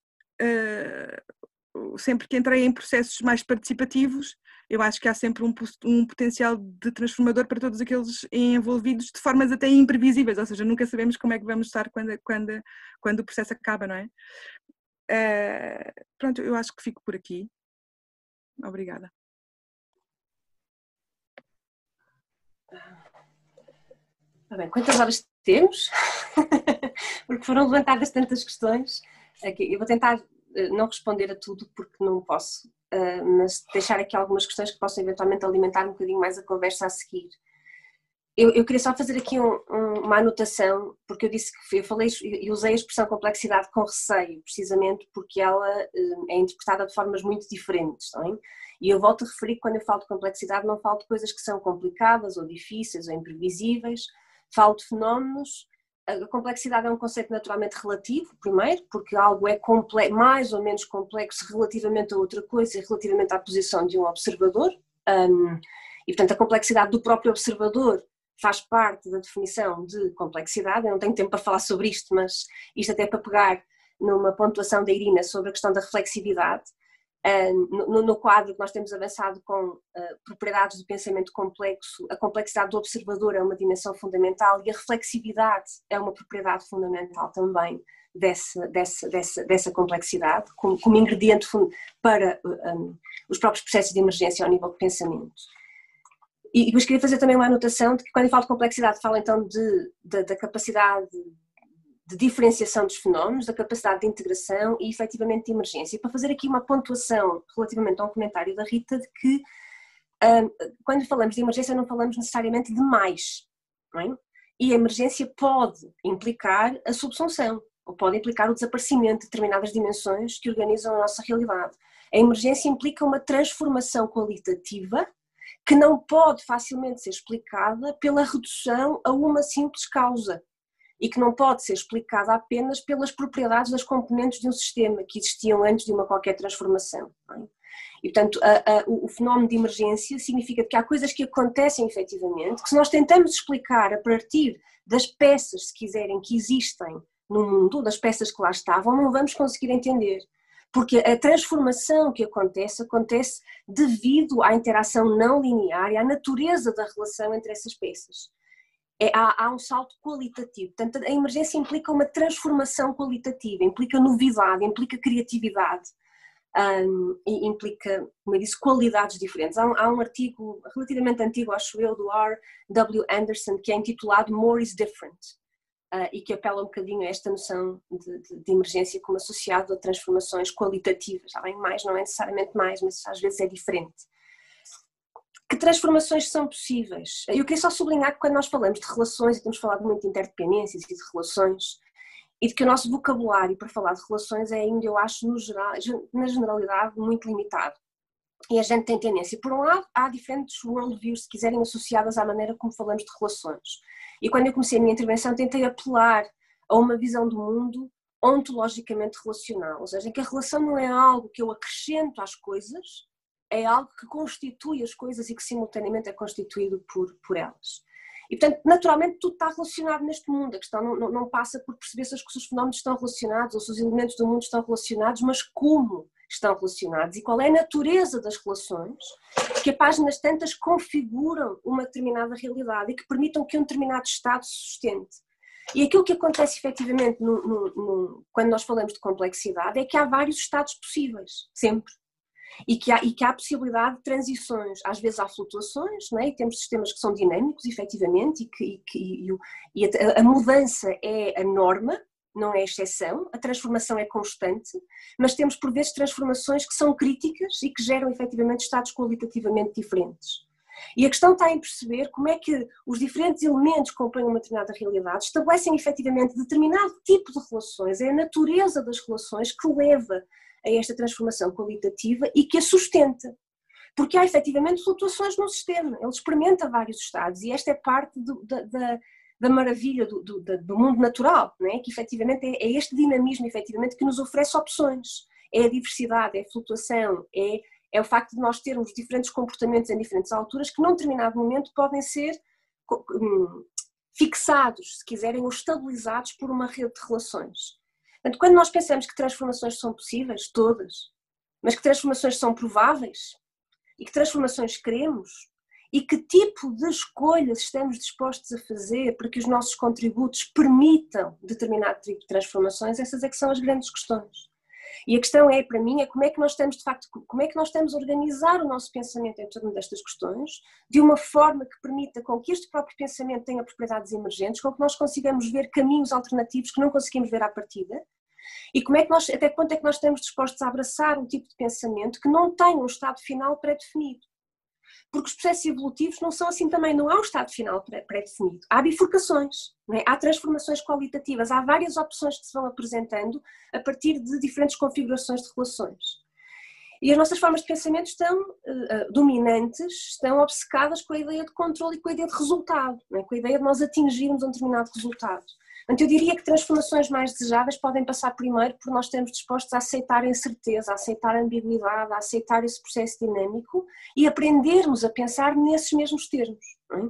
sempre que entrei em processos mais participativos, eu acho que há sempre um potencial de transformador para todos aqueles envolvidos de formas até imprevisíveis, ou seja, nunca sabemos como é que vamos estar quando o processo acaba, não é? Pronto, eu acho que fico por aqui. Obrigada. Bem, quantas horas temos? Porque foram levantadas tantas questões. Eu vou tentar não responder a tudo porque não posso, mas deixar aqui algumas questões que possam eventualmente alimentar um bocadinho mais a conversa a seguir. Eu queria só fazer aqui uma anotação, porque eu disse que eu falei e usei a expressão complexidade com receio, precisamente porque ela é interpretada de formas muito diferentes, não é? E eu volto a referir que quando eu falo de complexidade não falo de coisas que são complicadas ou difíceis ou imprevisíveis, falo de fenómenos. A complexidade é um conceito naturalmente relativo, primeiro, porque algo é mais ou menos complexo relativamente a outra coisa e relativamente à posição de um observador, e portanto a complexidade do próprio observador faz parte da definição de complexidade. Eu não tenho tempo para falar sobre isto, mas isto até é para pegar numa pontuação da Irina sobre a questão da reflexividade. No quadro que nós temos avançado com propriedades do pensamento complexo, a complexidade do observador é uma dimensão fundamental e a reflexividade é uma propriedade fundamental também dessa complexidade, como ingrediente para os próprios processos de emergência ao nível de pensamento. E depois queria fazer também uma anotação de que quando eu falo de complexidade falo então da capacidade de diferenciação dos fenómenos, da capacidade de integração e efetivamente de emergência. E para fazer aqui uma pontuação relativamente a um comentário da Rita de que quando falamos de emergência não falamos necessariamente de mais, não é? E a emergência pode implicar a subsunção, ou pode implicar o desaparecimento de determinadas dimensões que organizam a nossa realidade. A emergência implica uma transformação qualitativa que não pode facilmente ser explicada pela redução a uma simples causa e que não pode ser explicada apenas pelas propriedades das componentes de um sistema que existiam antes de uma qualquer transformação. Não é? E portanto o fenómeno de emergência significa que há coisas que acontecem efetivamente, que se nós tentamos explicar a partir das peças, se quiserem, que existem no mundo, das peças que lá estavam, não vamos conseguir entender. Porque a transformação que acontece devido à interação não linear e à natureza da relação entre essas peças. Há um salto qualitativo. Portanto, a emergência implica uma transformação qualitativa, implica novidade, implica criatividade, e implica, como eu disse, qualidades diferentes. Há um artigo relativamente antigo, acho eu, do R.W. Anderson, que é intitulado More is Different. E que apela um bocadinho a esta noção de emergência como associado a transformações qualitativas. Além de mais, não é necessariamente mais, mas às vezes é diferente. Que transformações são possíveis? Eu queria só sublinhar que quando nós falamos de relações, e temos falado muito de interdependências e de relações, e de que o nosso vocabulário para falar de relações é ainda, eu acho, na generalidade, muito limitado. E a gente tem tendência, por um lado, há diferentes worldviews, se quiserem, associadas à maneira como falamos de relações. E quando eu comecei a minha intervenção tentei apelar a uma visão do mundo ontologicamente relacional, ou seja, em que a relação não é algo que eu acrescento às coisas, é algo que constitui as coisas e que simultaneamente é constituído por elas. E portanto, naturalmente tudo está relacionado neste mundo, a questão não passa por perceber se os fenómenos estão relacionados ou se os elementos do mundo estão relacionados, mas como estão relacionados e qual é a natureza das relações que a páginas tantas configuram uma determinada realidade e que permitam que um determinado estado se sustente. E aquilo que acontece efetivamente quando nós falamos de complexidade é que há vários estados possíveis, sempre. E que há a possibilidade de transições, às vezes há flutuações, não é? E temos sistemas que são dinâmicos, efetivamente, e a mudança é a norma, não é a exceção, a transformação é constante, mas temos por vezes transformações que são críticas e que geram efetivamente estados qualitativamente diferentes. E a questão está em perceber como é que os diferentes elementos que compõem uma determinada realidade estabelecem efetivamente determinado tipo de relações, é a natureza das relações que leva a esta transformação qualitativa e que a sustenta. Porque há efetivamente flutuações no sistema, ele experimenta vários estados e esta é parte da maravilha do mundo natural, não é? Que efetivamente é este dinamismo efetivamente que nos oferece opções, é a diversidade, é a flutuação, é o facto de nós termos diferentes comportamentos em diferentes alturas que num determinado momento podem ser fixados, se quiserem, ou estabilizados por uma rede de relações. Portanto, quando nós pensamos que transformações são possíveis, todas, mas que transformações são prováveis e que transformações queremos e que tipo de escolhas estamos dispostos a fazer para que os nossos contributos permitam determinado tipo de transformações, essas é que são as grandes questões. E a questão é, para mim, como é que nós estamos, de facto, como é que nós estamos a organizar o nosso pensamento em torno destas questões, de uma forma que permita com que este próprio pensamento tenha propriedades emergentes, com que nós consigamos ver caminhos alternativos que não conseguimos ver à partida, e como é que nós, até que ponto é que nós estamos dispostos a abraçar um tipo de pensamento que não tem um estado final pré-definido. Porque os processos evolutivos não são assim também, não há um estado final pré-definido. Há bifurcações, não é? Há transformações qualitativas, há várias opções que se vão apresentando a partir de diferentes configurações de relações. E as nossas formas de pensamento estão dominantes, estão obcecadas com a ideia de controle e com a ideia de resultado, não é? Com a ideia de nós atingirmos um determinado resultado. Portanto, eu diria que transformações mais desejáveis podem passar primeiro por nós estarmos dispostos a aceitar a incerteza, a aceitar a ambiguidade, a aceitar esse processo dinâmico e aprendermos a pensar nesses mesmos termos. Não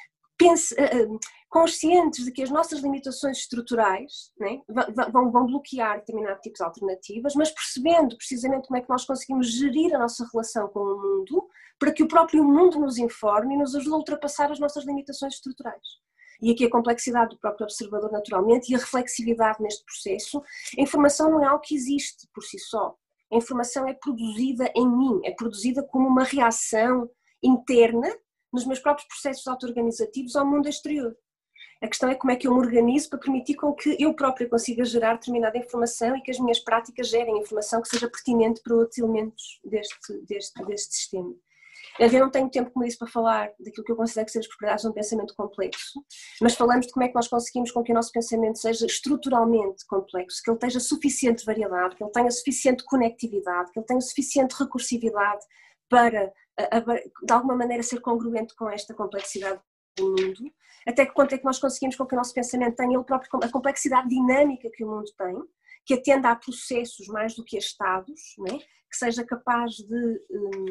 é? Conscientes de que as nossas limitações estruturais, não é? vão bloquear determinados tipos de alternativas, mas percebendo precisamente como é que nós conseguimos gerir a nossa relação com o mundo para que o próprio mundo nos informe e nos ajude a ultrapassar as nossas limitações estruturais. E aqui a complexidade do próprio observador naturalmente e a reflexividade neste processo. A informação não é algo que existe por si só. A informação é produzida em mim, é produzida como uma reação interna nos meus próprios processos auto-organizativos ao mundo exterior. A questão é como é que eu me organizo para permitir com que eu própria consiga gerar determinada informação e que as minhas práticas gerem informação que seja pertinente para outros elementos deste sistema. Eu não tenho tempo, como disse, para falar daquilo que eu considero que são as propriedades de um pensamento complexo, mas falamos de como é que nós conseguimos com que o nosso pensamento seja estruturalmente complexo, que ele tenha suficiente variedade, que ele tenha suficiente conectividade, que ele tenha suficiente recursividade para, de alguma maneira, ser congruente com esta complexidade do mundo. Até que ponto é que nós conseguimos com que o nosso pensamento tenha ele próprio a complexidade dinâmica que o mundo tem, que atenda a processos mais do que a estados, não é? Que seja capaz de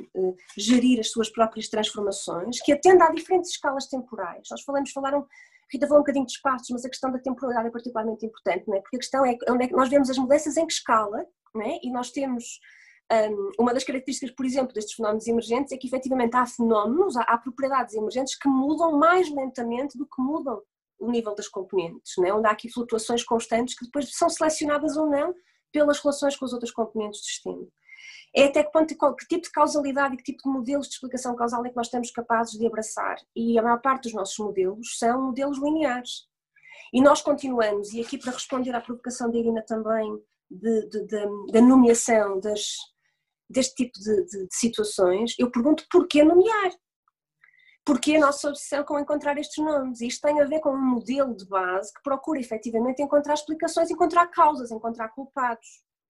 gerir as suas próprias transformações, que atenda a diferentes escalas temporais. Nós Rita falou um bocadinho de espaços, mas a questão da temporalidade é particularmente importante, não é? Porque a questão é onde é que nós vemos as mudanças em que escala, não é? E nós temos uma das características, por exemplo, destes fenómenos emergentes é que efetivamente há propriedades emergentes que mudam mais lentamente do que mudam o nível das componentes, não é? Onde há aqui flutuações constantes que depois são selecionadas ou não pelas relações com os outros componentes do sistema. É até que ponto, que tipo de causalidade e que tipo de modelos de explicação causal é que nós estamos capazes de abraçar. E a maior parte dos nossos modelos são modelos lineares. E nós continuamos, e aqui para responder à provocação da Irina também, da nomeação deste tipo de situações, eu pergunto porquê nomear? Porquê a nossa obsessão com encontrar estes nomes? E isto tem a ver com um modelo de base que procura efetivamente encontrar explicações, encontrar causas, encontrar culpados.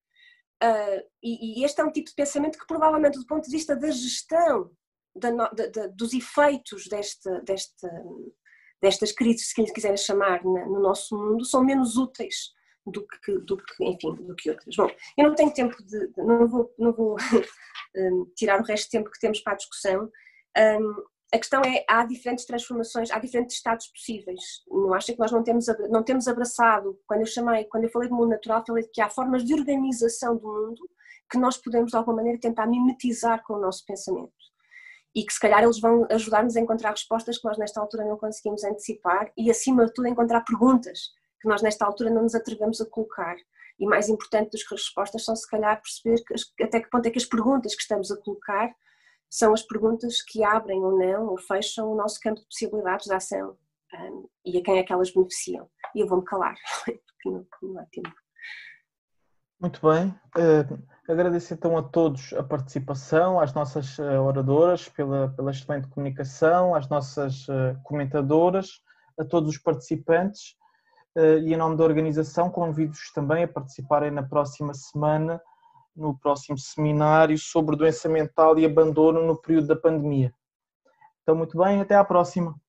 E este é um tipo de pensamento que provavelmente do ponto de vista da gestão dos efeitos destas crises, se lhes quiserem chamar, no nosso mundo, são menos úteis do que outras. Bom, eu não tenho tempo não vou tirar o resto do tempo que temos para a discussão. A questão é, há diferentes transformações, há diferentes estados possíveis. Não acho que nós não temos abraçado, quando eu falei do mundo natural, falei de que há formas de organização do mundo que nós podemos de alguma maneira tentar mimetizar com o nosso pensamento. E que se calhar eles vão ajudar-nos a encontrar respostas que nós nesta altura não conseguimos antecipar e acima de tudo encontrar perguntas que nós nesta altura não nos atrevemos a colocar. E mais importante do que as respostas são se calhar perceber até que ponto é que as perguntas que estamos a colocar são as perguntas que abrem ou não, ou fecham o nosso campo de possibilidades de ação e a quem é que elas beneficiam. E eu vou-me calar, porque não há tempo. Muito bem. Agradeço então a todos a participação, às nossas oradoras pela excelente comunicação, às nossas comentadoras, a todos os participantes e em nome da organização convido-vos também a participarem na próxima semana no próximo seminário sobre doença mental e abandono no período da pandemia. Então, muito bem, até à próxima.